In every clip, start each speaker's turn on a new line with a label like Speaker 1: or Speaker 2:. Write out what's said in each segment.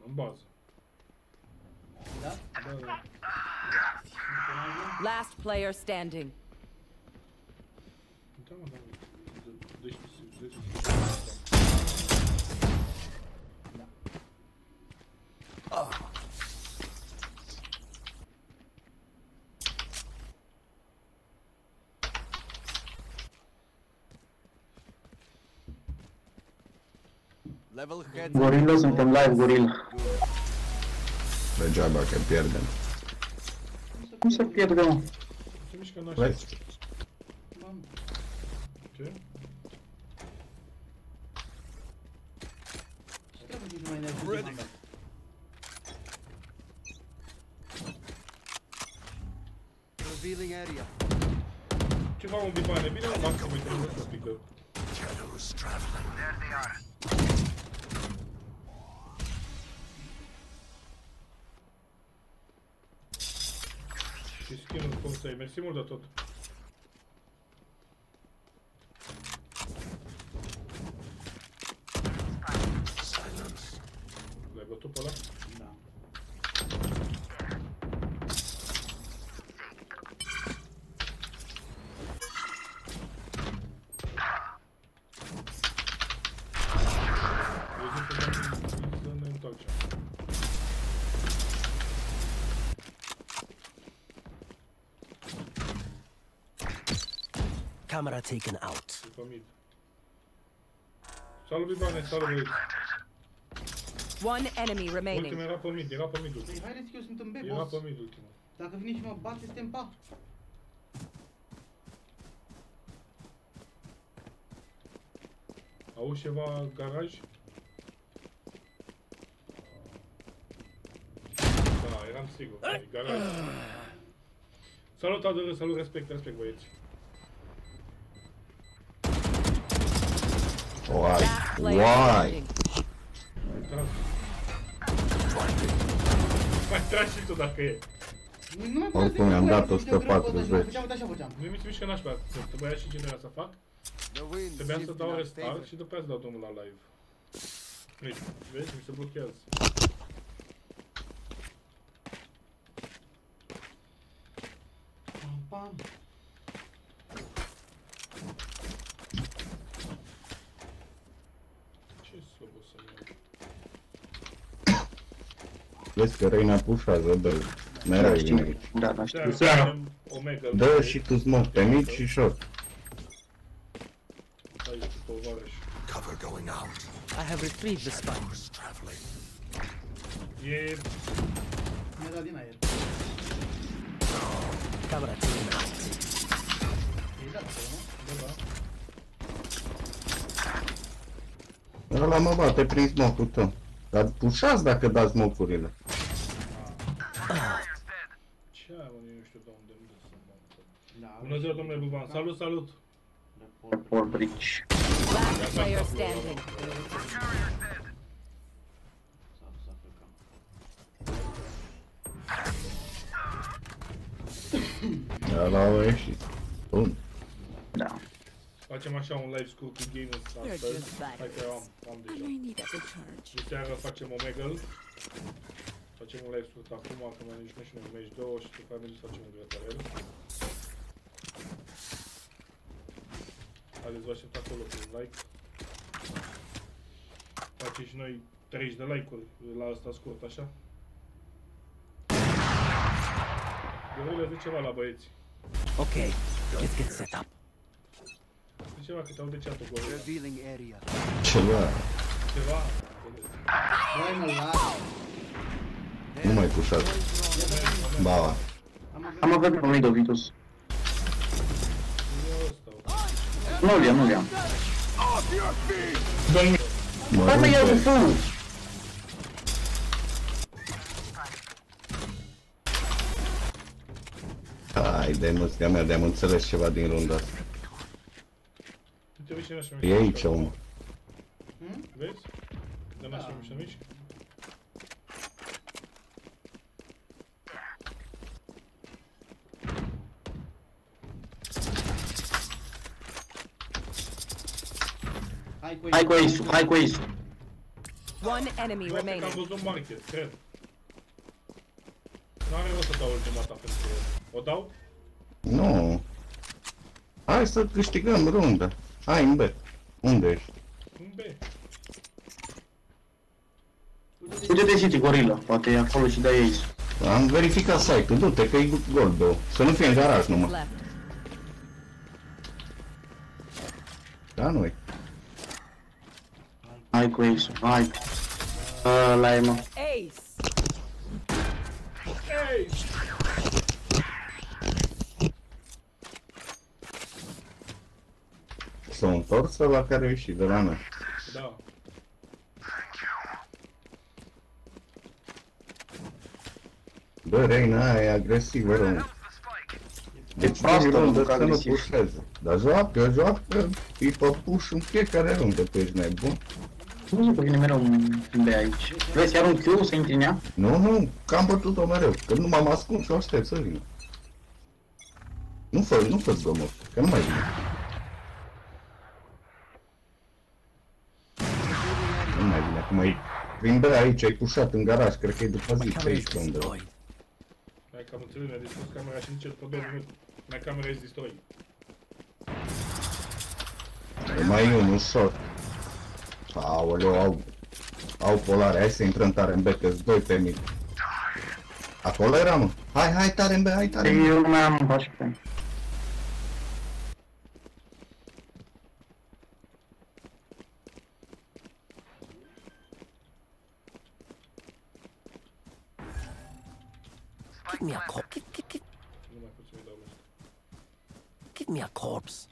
Speaker 1: În bază.
Speaker 2: Da?
Speaker 1: Da.
Speaker 3: Last player standing.
Speaker 1: Da, mă, da. Deci,
Speaker 4: Level head.
Speaker 5: Gorilla, suntem live, Gorilla.
Speaker 6: Degeaba că pierdem.
Speaker 5: Cum să pierde, mă?
Speaker 1: se mișcă în așa.
Speaker 6: Vezi?
Speaker 1: Ce?
Speaker 2: Ce trebuie să mai energie?
Speaker 4: Revealing area.
Speaker 1: Ce fac un bibane? Bine, mă, maxim, uite, nu se pică. Și skin-ul cum să-i, mersi mult de tot. L-ai bătut pe ăla?
Speaker 2: Da.
Speaker 1: Eu zic că să ne întoarcem.
Speaker 7: Camera taken out.
Speaker 1: După mid. Salut, bibane, salut, băieți.
Speaker 3: One enemy
Speaker 1: Ultimul
Speaker 3: remaining.
Speaker 1: era pe mid, era pe mid
Speaker 2: Păi
Speaker 1: ultimul.
Speaker 2: haideți că eu sunt în B,
Speaker 1: Era
Speaker 2: boss.
Speaker 1: pe mid ultimul.
Speaker 2: Dacă vine și mă bate, suntem pa.
Speaker 1: Auzi ceva garaj? Da, eram sigur. E garaj. Salut, ADR, salut, respect, respect, băieți.
Speaker 6: Uai,
Speaker 3: Last player
Speaker 6: uai.
Speaker 3: standing.
Speaker 1: Tras. Mai tragi și tu dacă e.
Speaker 2: Nu mai
Speaker 6: Oricum i-am dat 140.
Speaker 2: Făceam, așa făceam.
Speaker 1: Nu mi se mișcă nașpa. Trebuia și ce trebuia să fac.
Speaker 4: The wind
Speaker 1: Trebuia să
Speaker 4: shifting
Speaker 1: dau
Speaker 4: our
Speaker 1: restart
Speaker 4: favor.
Speaker 1: și după aia să dau drumul la live. Uite, vezi, mi se blochează.
Speaker 2: Pam, pam.
Speaker 1: Ce slăbă să-mi iau?
Speaker 6: Vezi că Reina pușează, dă mereu
Speaker 5: Da,
Speaker 6: e
Speaker 5: știu.
Speaker 6: aici.
Speaker 5: Da, da, știu.
Speaker 1: Avem Omega.
Speaker 6: Dă și tu smoke pe mid și short.
Speaker 1: Aici cu tovarăș.
Speaker 7: Cover going out. I have retrieved the spike.
Speaker 1: E...
Speaker 2: Mi-a dat din aer.
Speaker 7: Camera taken out.
Speaker 2: E dat acolo, nu?
Speaker 1: Da, da.
Speaker 6: Ăla mă bate prin smoke-ul tău. Dar pușați dacă dați smoke-urile.
Speaker 1: Ce ai, mă, eu nu știu de unde să mă...
Speaker 2: Da.
Speaker 1: Bună ziua, domnule Buban. Salut, salut!
Speaker 5: Paul Bridge.
Speaker 3: Last player standing.
Speaker 2: S-a făcut.
Speaker 6: Ăla a ieșit. Bun.
Speaker 5: Da.
Speaker 1: Facem așa un live scurt cu gamers
Speaker 3: They're
Speaker 1: astăzi.
Speaker 3: just
Speaker 1: Hai că
Speaker 3: batteries.
Speaker 1: am
Speaker 3: I
Speaker 1: deja.
Speaker 3: may need a recharge.
Speaker 1: De seară facem Omegle. Facem un live scurt acum, că mai nici nu știu, meci 2 și după aia mergem să facem un grătarel. Haideți, vă aștept acolo cu un like. Facem și noi 30 de like-uri la asta scurt, așa. Gorilla, zi ceva la băieți.
Speaker 7: Okay, let's get set up.
Speaker 1: Zi ceva, că te aude chat-ul, Gorilla.
Speaker 4: Revealing area.
Speaker 6: Ceva.
Speaker 1: Ceva?
Speaker 2: Hai mă, la.
Speaker 6: Nu mai pușați. Ba.
Speaker 5: Am avut pe mid Vitus.
Speaker 1: Eu ăsta.
Speaker 5: Nu-l ia, nu-l ia.
Speaker 6: Mă
Speaker 5: Hai mă, ia-l cu
Speaker 6: rupe.
Speaker 5: full.
Speaker 6: Haide, măsca mea, de-am înțeles ceva din runda asta.
Speaker 1: Uite, vezi ce n-aș mai
Speaker 6: E
Speaker 1: mișca.
Speaker 6: aici, omul.
Speaker 1: Vezi? De n-aș mai mișca, mișcă.
Speaker 2: Hai cu
Speaker 5: Hai cu ace-ul, hai cu ace-ul.
Speaker 3: One enemy
Speaker 1: Nu, că am
Speaker 3: remaining.
Speaker 1: văzut market, cred. N-are rost să dau ultimata pentru el. O dau?
Speaker 6: Nu. Hai să câștigăm runda. Hai în B. Unde ești?
Speaker 1: În B.
Speaker 5: Uite-te City, gorila. Poate e acolo și dai aici.
Speaker 6: Am verificat site-ul, du-te că e gol 2. Să nu fie în garaj numai.
Speaker 3: Left.
Speaker 6: Da, nu-i.
Speaker 5: Hai cu Ace, hai. Ăla e, mă.
Speaker 3: Ace.
Speaker 1: Ei!
Speaker 6: S-a întors la care a ieșit de la noi.
Speaker 1: Da.
Speaker 6: Bă, Reina aia e agresivă, rău. Deci
Speaker 5: proastă,
Speaker 6: prima rundă
Speaker 5: nu,
Speaker 6: să nu
Speaker 5: agresiv.
Speaker 6: pușeze. Dar joacă, e pe push în fiecare rundă, tu ești nebun.
Speaker 5: Nu zic că vine mereu un B aici. Vezi, chiar un Q să intri în ea?
Speaker 6: Nu, că am bătut-o mereu, că nu m-am ascuns și o aștept să vină. Nu fă zgomot, că nu mai vine. Nu mai vine, acum e prin B aici, ai pușat în garaj, cred că e după zi, pe
Speaker 7: Camera is
Speaker 6: aici pe undeva.
Speaker 7: destroyed.
Speaker 1: Hai că am înțeles, mi-a distrus camera și nici el pe 2 minute. Mea camera is destroyed.
Speaker 6: Mai e unul short. Aoleu, au polare, hai să intrăm tare în B, că-s 2 pe mid. Acolo era, mă. Hai, tare în B, hai tare în B.
Speaker 5: Eu nu mai am pași pe.
Speaker 7: Give me a corpse.
Speaker 1: Nu mai pot să-mi dau ăsta.
Speaker 7: Give me a corpse.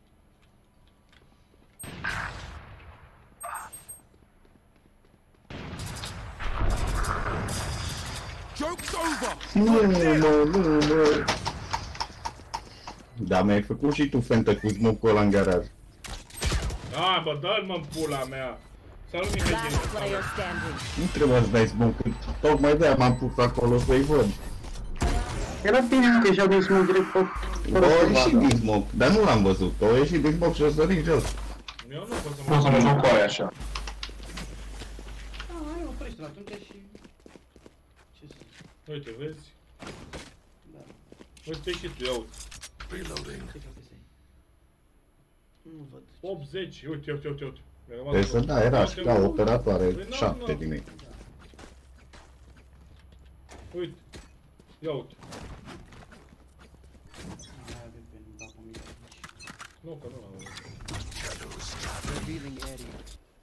Speaker 6: Nu. Da, mi-ai făcut și tu fentă cu smoke-ul ăla în garaj.
Speaker 1: Da, bă, dă-l mă-n pula mea! Salut, Mihai
Speaker 3: Last
Speaker 1: Dinu.
Speaker 3: player standing.
Speaker 6: Nu trebuie să dai smoke, tocmai de-aia m-am pus acolo să-i văd.
Speaker 5: Era bine că ieșeau din smoke direct pe...
Speaker 6: O ieșit din smoke, dar nu l-am văzut. O ieșit din smoke și o sărit jos.
Speaker 1: Eu nu pot să
Speaker 5: Nu o să mă
Speaker 1: mă...
Speaker 5: joc cu aia așa.
Speaker 2: Hai, oprește-l atunci și... Ce să zic?
Speaker 1: Uite, vezi?
Speaker 2: Da,
Speaker 1: Uite și tu, ia uite.
Speaker 2: ce cred că se nu văd.
Speaker 1: 80, uite. Mi-a rămas
Speaker 6: Deci să
Speaker 1: vreo-
Speaker 6: da, era și ca
Speaker 1: Poate-
Speaker 6: operatoare
Speaker 1: Păi, nu,
Speaker 6: 7
Speaker 1: nu.
Speaker 6: din ei.
Speaker 1: Uite. Ia uite.
Speaker 2: Mai avem pe nu dau mine aici.
Speaker 1: Nu, că nu l-am văzut.
Speaker 4: Revealing area.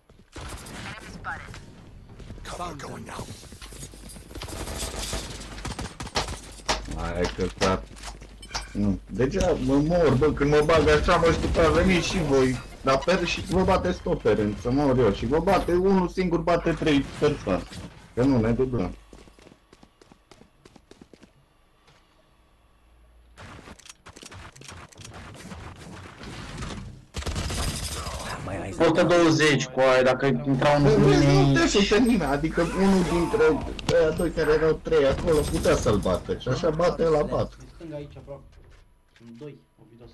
Speaker 6: Hai că stat. Nu, degeaba mă mor, bă, când mă bag așa, mă, și după a venit și voi. Dar per și vă bateți tot pe rând, să mor eu. Și vă bate unul singur, bate 3 persoane. Că nu ne dublăm.
Speaker 7: My eyes are
Speaker 5: 120 cu aia, dacă intra unul cu
Speaker 6: Nu
Speaker 5: mine
Speaker 6: te
Speaker 5: aici.
Speaker 6: șute nimeni, adică unul dintre ăia doi care erau 3 acolo putea să-l bată. Și așa bate la bat.
Speaker 2: În stânga aici aproape. Sunt 2, ovidos.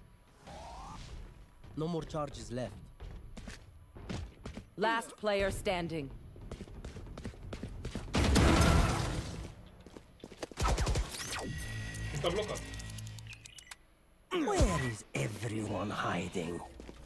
Speaker 7: no more charges left.
Speaker 3: Last player standing.
Speaker 1: Ăsta blocat.
Speaker 7: Where is everyone hiding?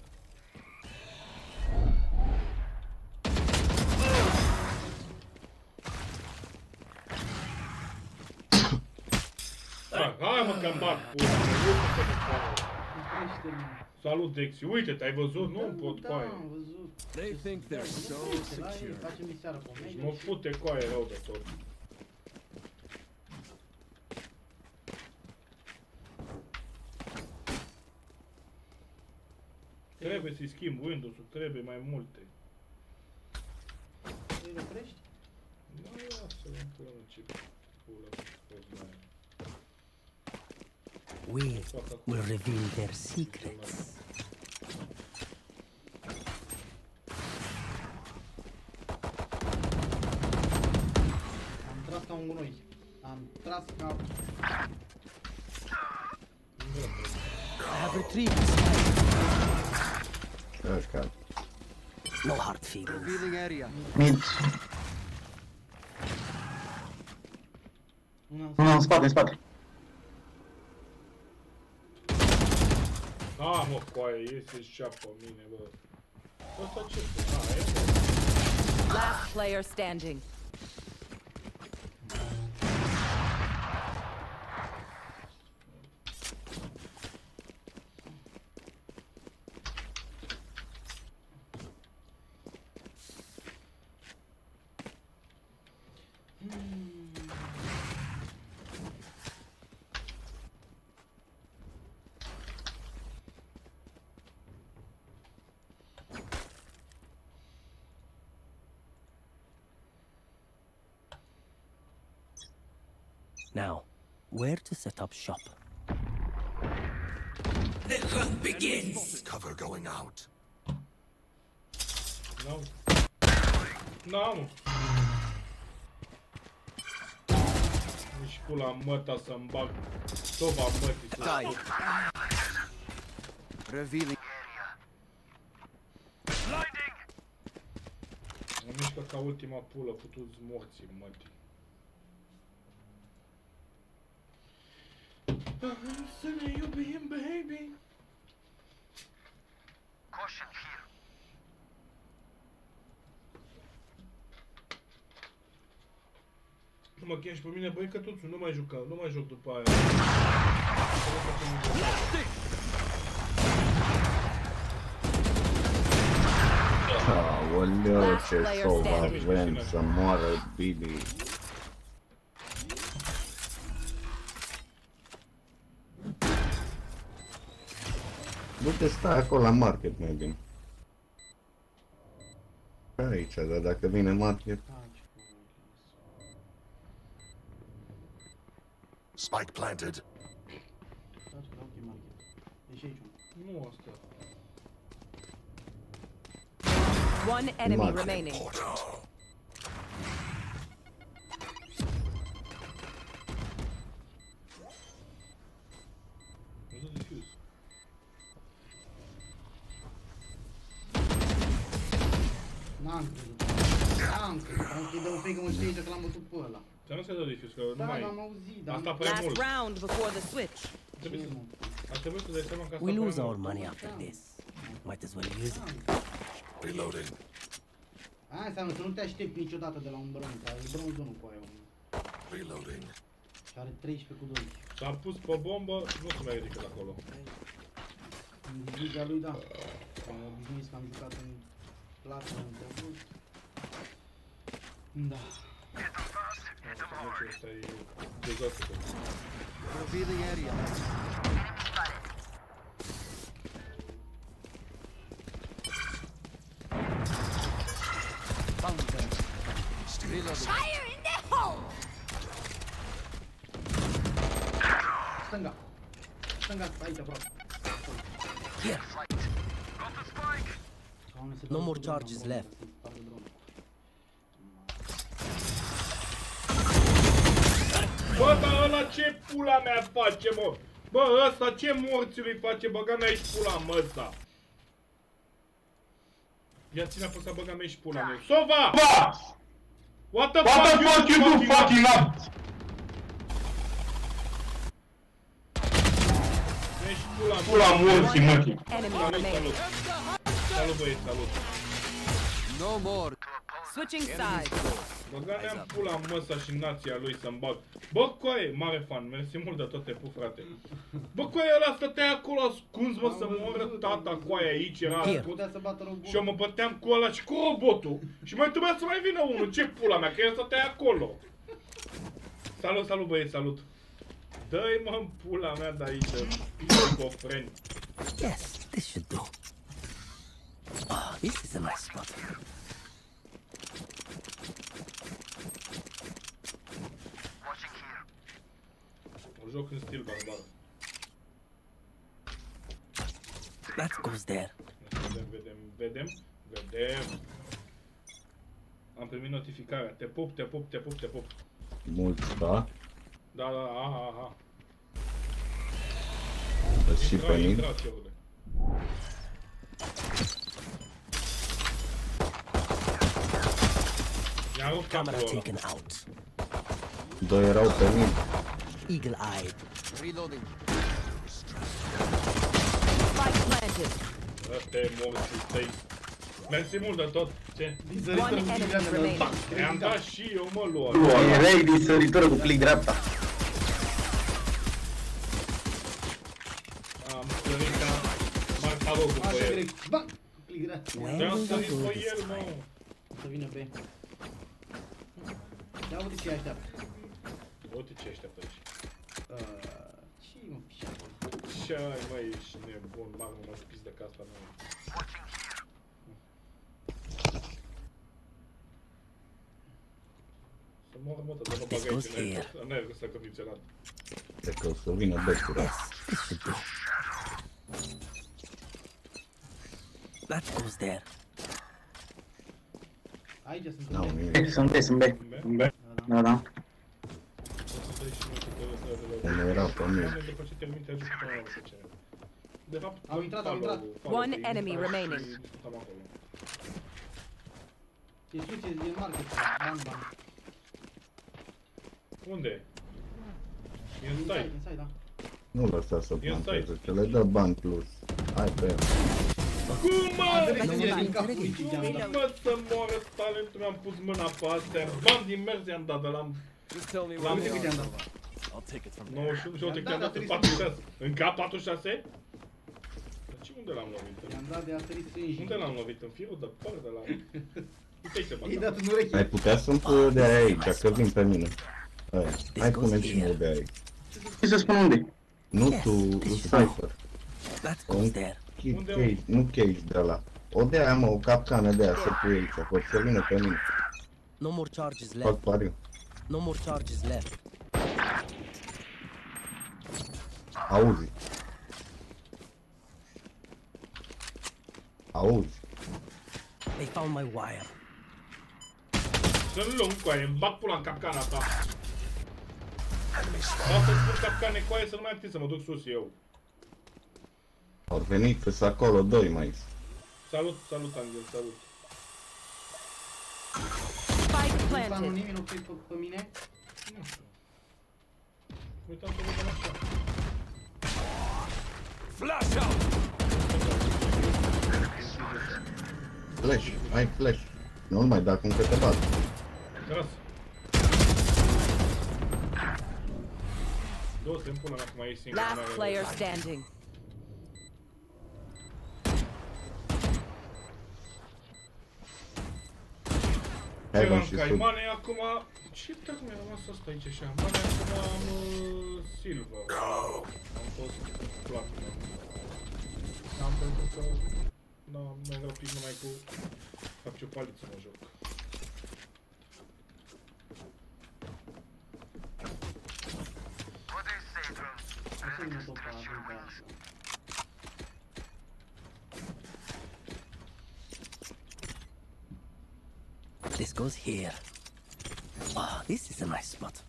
Speaker 1: Hai mă că-mi bag pula mea, uite-te pe coaie.
Speaker 2: Oprește-l.
Speaker 1: Salut, Dexi, uite-te, ai văzut? Nu pot
Speaker 2: Da,
Speaker 1: coaie.
Speaker 2: am văzut.
Speaker 4: They think they're so
Speaker 2: Oprește-l, hai,
Speaker 4: secure.
Speaker 2: facem diseară pe
Speaker 1: Și
Speaker 2: mega
Speaker 1: mă
Speaker 2: și...
Speaker 1: fute coaie rău de tot. Trebuie să-i schimb Windows-ul, trebuie mai multe.
Speaker 2: Îl oprești?
Speaker 1: Da, lasă-l în până ce pula scos la aia.
Speaker 7: We will reveal their secrets.
Speaker 2: Am tras ca un gunoi. Am tras ca...
Speaker 7: I have retrieved the spike.
Speaker 6: Așa.
Speaker 7: No hard feelings.
Speaker 4: Revealing area.
Speaker 5: Mid.
Speaker 2: Una
Speaker 5: În spate, în spate.
Speaker 1: Ah, mă, coaie, iese și pe mine, bă. Ăsta ce? Ah, e?
Speaker 3: Last player standing.
Speaker 7: Now, where to set up shop?
Speaker 4: Cover going out.
Speaker 1: N-am. N-am. Nici pula măta să-mi bag sova mătii să
Speaker 4: Die. Revealing.
Speaker 1: mă mișcă ca ultima pulă, putu-ți morții mătii. Să ne iubim, baby. Nu mă chem și pe mine, băi, că toți nu mai jucăm, nu mai joc după aia.
Speaker 6: Aoleu, ce sovajen, să moară Billy. Du-te, stai acolo la market mai bine. Aici, dar dacă vine market...
Speaker 4: Spike planted.
Speaker 1: Nu asta.
Speaker 3: One enemy
Speaker 6: Mark.
Speaker 3: remaining.
Speaker 1: Nu să diffuz.
Speaker 2: N-am crezut. N-am crezut. Am că-i dă un fake, mă știi că l-am bătut pe ăla.
Speaker 1: Dar nu se dă diffuz, că nu
Speaker 2: Da,
Speaker 1: mai...
Speaker 2: l-am auzit, dar...
Speaker 1: Asta prea
Speaker 3: Last
Speaker 1: mult.
Speaker 3: round before the switch.
Speaker 1: Ar trebui să dai seama că asta
Speaker 7: We
Speaker 1: prea
Speaker 7: lose
Speaker 1: mult.
Speaker 7: our money after this. Might as well use it.
Speaker 4: Reloading.
Speaker 2: Aia înseamnă să nu te aștepți niciodată de la un bronz, că e bronzul nu cu aia.
Speaker 4: Reloading.
Speaker 2: Și are 13 cu 2.
Speaker 1: S-a pus pe bombă, nu se mai ridică de acolo.
Speaker 2: În diviza lui, da. Am obișnuit că am jucat în plată în trecut. Da.
Speaker 1: Ăsta e dezastru.
Speaker 4: Revealing area. Found them. Reloading.
Speaker 2: Stânga. Stânga, aici, aproape.
Speaker 7: Here.
Speaker 2: Doamne, se
Speaker 7: No
Speaker 2: dă
Speaker 7: more
Speaker 2: cu
Speaker 7: charges
Speaker 2: drone,
Speaker 7: left.
Speaker 2: să-i spargă drone.
Speaker 1: Bă, dar ăla ce pula mea face, mă? Bă, ăsta ce morții lui face? Băga mea aici pula, mă, ăsta. Ia ține apăsat, băga mea aici pula mea. Sova! What the fuck you do fucking up? Ești pula morții, mă.
Speaker 3: Enemy
Speaker 1: Salut,
Speaker 3: remaining.
Speaker 1: salut. Salut, băieți, salut.
Speaker 4: No more.
Speaker 3: Switching sides.
Speaker 1: Băga mea în pula măsa și nația lui să-mi bag. Bă, coaie, mare fan, mersi mult de tot timpul, frate. Bă, coaie, ăla stătea acolo ascuns, mă, să moară tata, coaie, aici era ascuns.
Speaker 2: Putea să bată robotul.
Speaker 1: Și eu mă băteam cu ăla și cu robotul. Și mai trebuia să mai vină unul, ce pula mea, că el stătea acolo. Salut, salut, băieți, salut. Dă-i, mă, în pula mea de aici, cofreni.
Speaker 7: Yes, this should do. Ah, this is a nice spot.
Speaker 1: O joc în stil barbar.
Speaker 7: That goes there.
Speaker 1: Vedem. Am primit notificarea. Te pup.
Speaker 6: Mulți, da?
Speaker 1: Da, aha.
Speaker 6: Și pe mine.
Speaker 1: Intra, ceule. Mi-a rupt
Speaker 7: Camera
Speaker 1: capul ăla.
Speaker 7: taken out.
Speaker 6: Doi erau pe mine.
Speaker 7: Eagle-eyed.
Speaker 4: Reloading.
Speaker 3: Spike planted.
Speaker 1: Ăsta e morții tăi. Mersi mult de tot. Ce?
Speaker 2: Din săritură
Speaker 3: One
Speaker 2: cu
Speaker 3: enemy
Speaker 2: click
Speaker 3: remaining.
Speaker 2: dreapta.
Speaker 1: I-am dat și eu, mă, lua.
Speaker 5: Erai din săritură cu click dreapta.
Speaker 1: Am sărit ca marcarogul pe
Speaker 2: Așa
Speaker 1: el.
Speaker 2: direct. Bang! Cu click dreapta.
Speaker 1: Te-am sărit pe el, mă.
Speaker 2: O să vină pe... Ia uite ce așteaptă.
Speaker 1: Uite ce așteaptă aici.
Speaker 2: Ce mă pișează?
Speaker 1: Ce ai, mă, ești nebun, mamă, mă spis de casa mea. Să moră, mă, dar nu bag aici în aer ăsta condiționat.
Speaker 6: Cred că o să vină becura.
Speaker 7: Yes, this should do. That goes there.
Speaker 2: Aici sunt
Speaker 6: N-au
Speaker 2: unde?
Speaker 6: nimic.
Speaker 5: Sunt B. Da, da.
Speaker 6: Unul era pe mine.
Speaker 1: După ce termin, te ajut până la ce. De fapt,
Speaker 2: Au intrat, au intrat.
Speaker 3: One enemy remaining.
Speaker 1: Discutam acolo.
Speaker 2: E sus, e din market. Bang, bang.
Speaker 1: Unde? E în stai.
Speaker 2: Inside, da.
Speaker 6: Nu lăsa să
Speaker 1: E în
Speaker 6: planteze, că le dă bani plus. Hai pe el.
Speaker 1: Cum, mă?
Speaker 2: Direct din capul lui Cigeam, da.
Speaker 1: Mă, să moară talentul, mi-am pus mâna pe astea. Bani din mers i-am dat, dar l-am...
Speaker 4: Just tell me
Speaker 1: L-am
Speaker 2: Uite cât i-am dat.
Speaker 4: I'll take it from
Speaker 1: 91 și uite că i-am dat în
Speaker 2: Da,
Speaker 1: 46. În cap 46? Dar ce unde l-am lovit?
Speaker 2: I-am dat de asterit sânge.
Speaker 1: Unde l-am lovit? În firul de păr de la... Uite aici,
Speaker 2: I-ai
Speaker 1: bă.
Speaker 2: dat în ureche.
Speaker 6: Ai putea să-mi pui eu de aia aici, că vin pe mine. Aia. Hai pune și mă de aici.
Speaker 5: Ce să spun unde?
Speaker 6: Nu tu, Cypher.
Speaker 7: That goes there.
Speaker 6: Cage, nu cage de ăla. O de aia, mă, o capcană de aia să pui aici, pot să vină pe mine.
Speaker 7: No more charges
Speaker 6: Fac
Speaker 7: left.
Speaker 6: pariu.
Speaker 7: No more charges left.
Speaker 6: Auzi. Auzi.
Speaker 7: They found my wire.
Speaker 1: Sunt lung cu aia, îmi bag pula în capcana ta. Vreau să-ți pun capcane cu aia să nu mai am timp să mă duc sus eu.
Speaker 6: Au venit că sunt acolo doi mai.
Speaker 1: Salut, salut, Angel, salut.
Speaker 3: Spike
Speaker 2: Planul
Speaker 3: planted.
Speaker 2: nimeni nu pe mine.
Speaker 1: Nu știu. Uitam să vedem așa.
Speaker 4: Flash out!
Speaker 6: Flash, ai flash. Nu-l mai da cum că te bat.
Speaker 1: Tras. Du-te, îmi pune acum aici singur.
Speaker 3: Last player standing.
Speaker 6: Heaven
Speaker 1: Eram
Speaker 6: și sub.
Speaker 1: caimane, acum... Ce dacă mi-a rămas asta aici așa? Mane, acum am silver. Am fost platină. Am pentru că... Nu vreau pic numai cu... Fac ce paliță mă joc.
Speaker 2: Nu se vină topa, adânca.
Speaker 7: This goes here. Ah, this is a nice spot.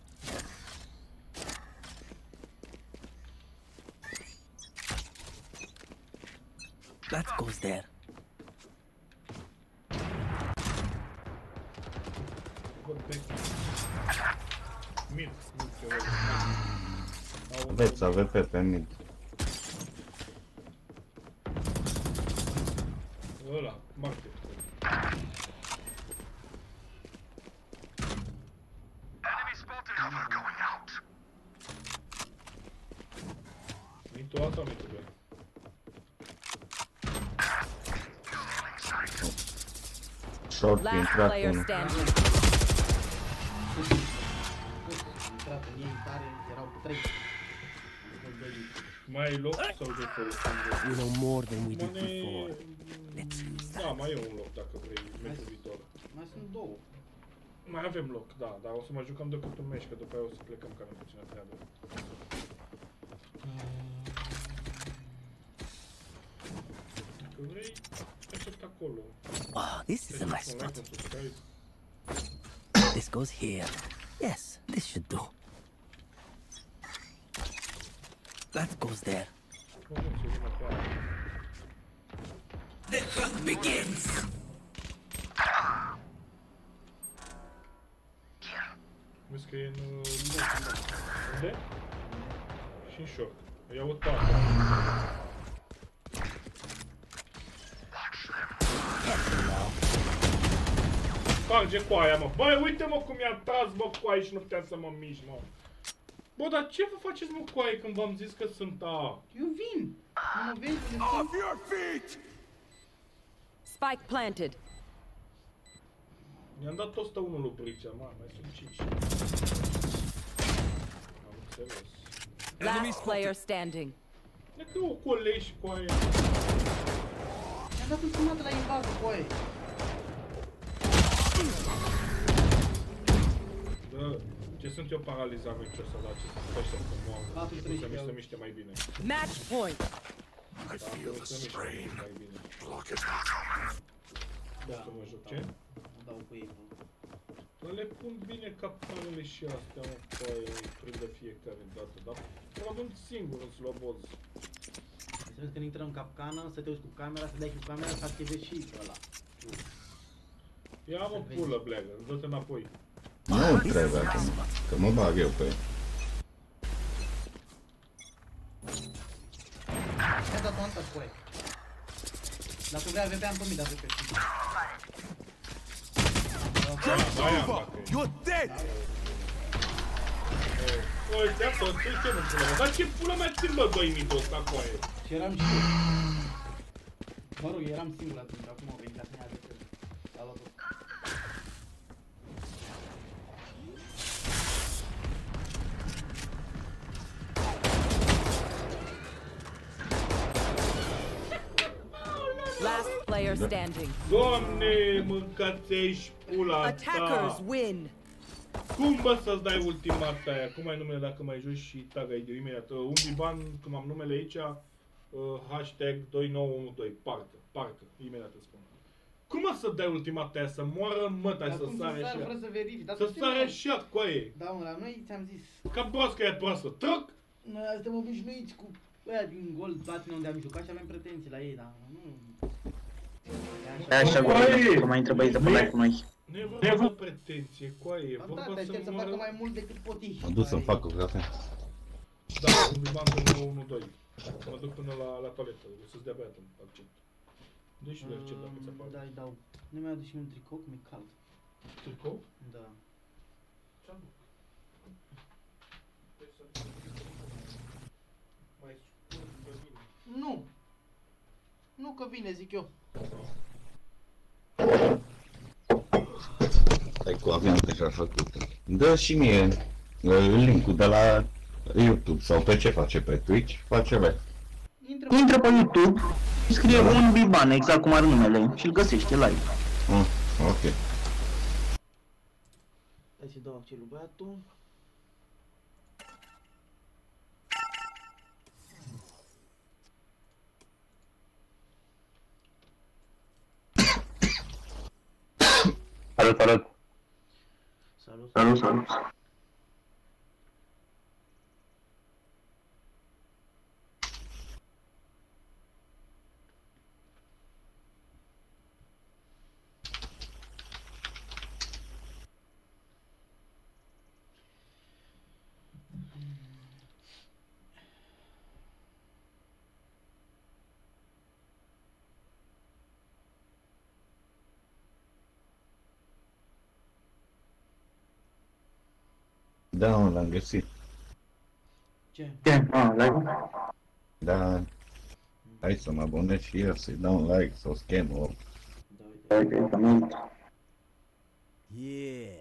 Speaker 7: That goes there.
Speaker 1: God back. Mid, ce văd.
Speaker 6: Aveți AVP pe mid.
Speaker 1: Ăla, market. Mitul asta, mitul ăla.
Speaker 6: Short,
Speaker 3: Last
Speaker 6: intrat
Speaker 3: player
Speaker 6: unul.
Speaker 3: standing.
Speaker 2: Intrat în ei tare, erau 3.
Speaker 1: Mai ai loc sau de să
Speaker 7: We know more than we did
Speaker 1: Mane...
Speaker 7: before. Let's use
Speaker 1: Da,
Speaker 7: that.
Speaker 1: mai e un loc dacă vrei, meciul viitor.
Speaker 2: Mai sunt două.
Speaker 1: Mai avem loc, da, dar o să mai jucăm decât un meci, că după aia o să plecăm ca nu puțină treabă. Dacă vrei, aștept acolo.
Speaker 7: Ah, this is a nice
Speaker 1: Like
Speaker 7: spot.
Speaker 1: and subscribe.
Speaker 7: This goes here. Yes, this should do. That goes there.
Speaker 1: Mă, să vin acolo.
Speaker 7: The hunt begins.
Speaker 1: Vezi că e în... Unde? Și în short. Îi aud pe asta. Sparge coaia, mă. Băi, uite-mă cum i-a tras, bă, coaie și nu puteam să mă mișc, mă. Bă, dar ce vă faceți, mă, coaie, când v-am zis că sunt A?
Speaker 2: Eu vin! Nu mă vezi?
Speaker 4: Off your feet!
Speaker 3: Spike planted.
Speaker 1: I-am dat 101 lui Bricea, mă, mai sunt 5. Am înțeles.
Speaker 3: Last player standing.
Speaker 1: E că o colești, coaie.
Speaker 2: Mi-am dat ultimată la invază, coaie.
Speaker 1: Bă, ce sunt eu paralizat, nu ce o să la ce să ăștia să moară. Să se miște mai bine.
Speaker 3: Match point.
Speaker 1: Da, să se miște mai bine.
Speaker 2: Da.
Speaker 1: Să mă joc, ce?
Speaker 2: Mă dau cu ei, bă.
Speaker 1: Bă, le pun bine capcanele și astea, mă, coaie, îi prind de fiecare dată, dar rămân singur în sloboz.
Speaker 2: Să vezi când intră în capcană, să te uiți cu camera, să dai cu camera, să activezi și ăla.
Speaker 1: Ia mă pulă, bleagă, dă-te înapoi.
Speaker 6: Nu trebuie acum, că mă bag eu pe...
Speaker 2: Mi-a dat one touch, coaie. Dacă vrea, vedeam pe mine, dar pe
Speaker 1: Aia am dacă e.
Speaker 4: You're dead!
Speaker 1: Uite, asta, ce nu pula mea, dar ce pula mea țin, bă, 2 mitul ăsta, coaie?
Speaker 2: Și eram și eu. Mă rog, eram singur atunci, acum au venit la mine de pe... A luat-o.
Speaker 3: Last player standing.
Speaker 1: Doamne, mâncați-și pula
Speaker 3: Attackers
Speaker 1: ta!
Speaker 3: win.
Speaker 1: Cum, bă, să-ți dai ultimata aia? Cum ai numele dacă mai joci și tag ID imediat? Un biban, cum am numele aici, hashtag 2912, parcă, imediat îți spun. Cum mă să dai ultimata aia? Să moară măta, să sare și
Speaker 2: fără
Speaker 1: ea?
Speaker 2: să verifici, dar
Speaker 1: Să
Speaker 2: știu,
Speaker 1: sare
Speaker 2: mă.
Speaker 1: și ea, coaie!
Speaker 2: Da, mă, la noi ți-am zis.
Speaker 1: Ca broască e proastă, trăc!
Speaker 2: Noi suntem obișnuiți cu ăia din gol, Platină, unde am jucat și avem pretenții la ei, dar nu...
Speaker 5: E așa, că mai intră băieți de pe live cu noi.
Speaker 1: Nu e vorba de pretenție, coaie, e
Speaker 2: Da,
Speaker 1: vorba
Speaker 2: te aștept
Speaker 1: să
Speaker 2: să facă
Speaker 1: moară...
Speaker 2: mai mult decât pot ei.
Speaker 6: Mă duc să-mi fac o cafea.
Speaker 1: Da, un biban de 912. Mă duc până la toaletă, o să-ți dea băiatul, accept. Deci le accept dacă ți apare.
Speaker 2: Da, îi dau. Nu mi-a adus și un tricou, că mi-e cald.
Speaker 1: Tricou?
Speaker 2: Da.
Speaker 1: Ce-am duc? Mai scurt pe mine.
Speaker 2: Nu! Nu că vine, zic eu.
Speaker 6: Stai cu aveam deja făcut. Dă și mie link-ul de la YouTube sau pe ce face pe Twitch, face live.
Speaker 5: Intră pe YouTube, scrie un biban, exact cum are numele, și îl găsește live.
Speaker 6: Ok.
Speaker 2: Hai să dau acces lui băiatul.
Speaker 5: Salut, salut.
Speaker 2: Salut.
Speaker 5: Salut, salut.
Speaker 6: Da, mă, l-am găsit.
Speaker 2: Ce?
Speaker 5: Ce? Live?
Speaker 6: Da. Hai să mă abonez și eu, să-i dau un like sau scan o.
Speaker 2: Da, uite.
Speaker 5: Ok, salut.
Speaker 7: Yeah.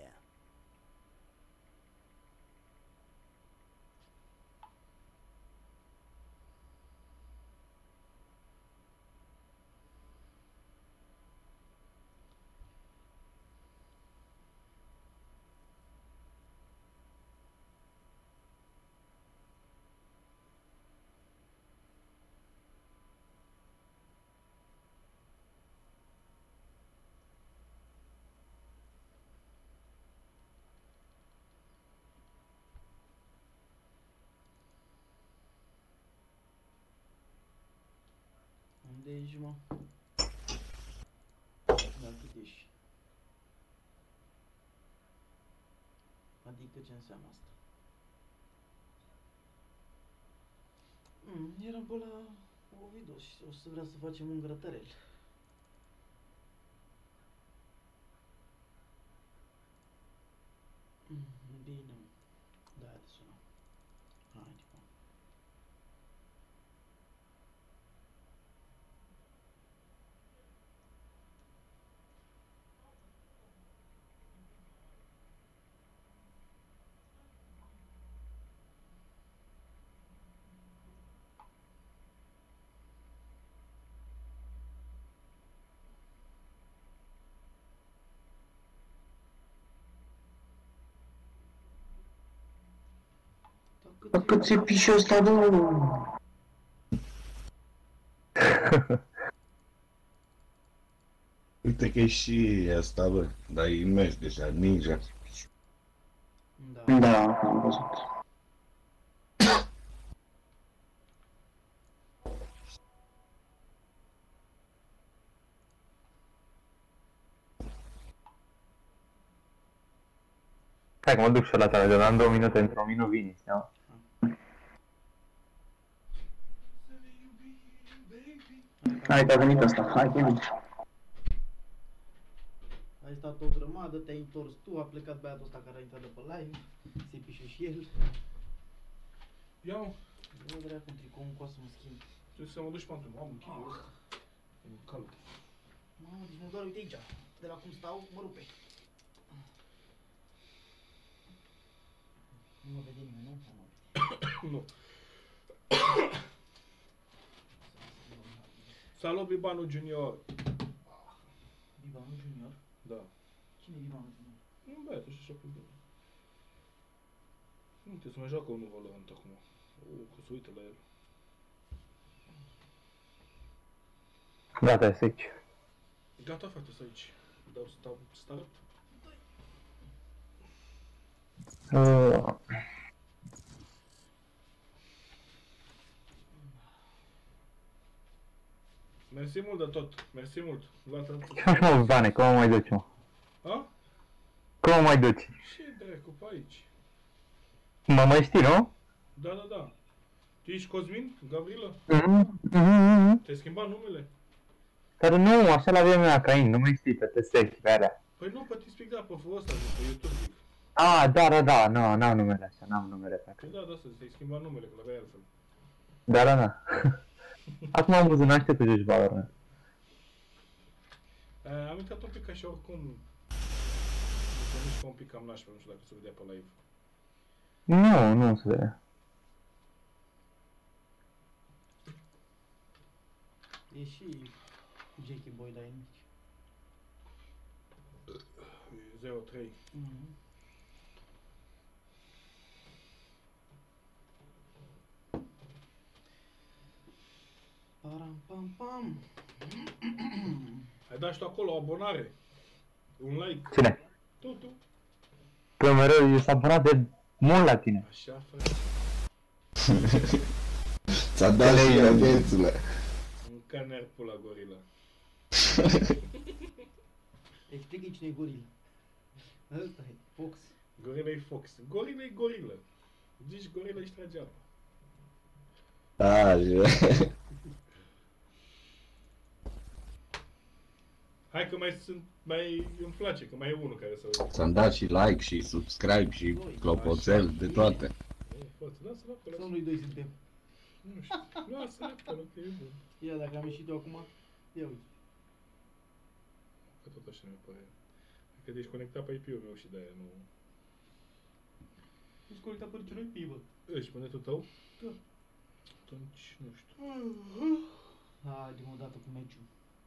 Speaker 2: Unde ești, mă? Da, cât ești? Adică ce înseamnă asta? Eram pe la Ovido și o să vrea să facem un grătărel. Bine. Da, de sună. Haide, mă.
Speaker 5: Cât se pișe ăsta, bă?
Speaker 6: Uite că e și asta, bă, dar e imens deja, ninja.
Speaker 2: Da.
Speaker 5: Da, am văzut.
Speaker 8: Hai că mă duc și la tare, de am 2 minute, într-un minut vin, știu?
Speaker 5: Hai că a venit ăsta, hai că vine.
Speaker 2: Ai stat o grămadă, te-ai întors tu, a plecat băiatul ăsta care a intrat de pe live, se pișe și el.
Speaker 1: Ia-mă,
Speaker 2: Eu dracu un tricou cu să mă schimb.
Speaker 1: trebuie să mă duci pentru mamă, chilul ăsta. E cald.
Speaker 2: Mamă, deci mă doar, uite aici, de la cum stau, mă rupe. Nu mă vede nimeni, nu?
Speaker 1: Nu. Salut, Bibanu Junior.
Speaker 2: Bibanu Junior?
Speaker 1: Da.
Speaker 2: Cine e Bibanu Junior?
Speaker 1: Nu, băiatul și așa pe bine. Uite, să mai joacă unul Valorant acum. Că se uită la el.
Speaker 8: Gata, este aici.
Speaker 1: Gata, frate, să aici. Dau start. Mersi mult de tot. Mersi mult. Luată.
Speaker 8: Ce mă, Vane, cum mă mai duci, mă?
Speaker 1: A?
Speaker 8: Cum mă mai duci?
Speaker 1: Ce dracu pe aici?
Speaker 8: Mă mai știi, nu?
Speaker 1: Da, da, da. Tu ești Cosmin? Gavrila? Te-ai schimbat numele?
Speaker 8: Dar nu, așa la vremea mea, Cain, nu mai știi pe TSX, pe alea.
Speaker 1: Păi nu, pe TeamSpeak, da, pe ăsta, pe YouTube.
Speaker 8: Ah, da, nu, n-am numele așa, n-am numele pe
Speaker 1: Păi
Speaker 8: acolo.
Speaker 1: da, da, să te-ai schimbat numele, că l-aveai altfel.
Speaker 8: Da. Acum am văzut, n-aștept să joci Valorant.
Speaker 1: Am uitat un pic ca și oricum. Să mișcă un pic cam nașpa, nu știu dacă se vedea pe live.
Speaker 8: Nu se vede.
Speaker 2: E și Jackie Boy la mici.
Speaker 1: 0-3.
Speaker 2: Param pam pam.
Speaker 1: Ai dat și tu acolo o abonare. Un like.
Speaker 8: Cine?
Speaker 1: Tu.
Speaker 8: Că mereu e s-a abonat de mult la tine.
Speaker 1: Așa, frate.
Speaker 6: Ți-a dat și agențule.
Speaker 1: Un caner pula gorila.
Speaker 2: Explică-i cine e gorila. Ăsta e, Fox.
Speaker 1: Gorila e Fox. Gorila e gorilă. Zici gorila își trage apa.
Speaker 6: Așa.
Speaker 1: Hai că mai îmi place, că mai e unul care să uite.
Speaker 6: Ți-am dat și like și subscribe și clopoțel, de toate.
Speaker 1: Lasă-l acolo.
Speaker 2: Sau noi doi suntem.
Speaker 1: Nu știu. Lasă-l acolo, că e bun.
Speaker 2: Ia, dacă am ieșit eu acum, ia uite.
Speaker 1: Că tot așa mi pare. Că ești conectat pe IP-ul meu și de-aia nu...
Speaker 2: Nu-ți conecta pe niciun IP, bă.
Speaker 1: Ești pe netul tău? Da. Atunci, nu știu.
Speaker 2: Haide, mă, dată cu meciul.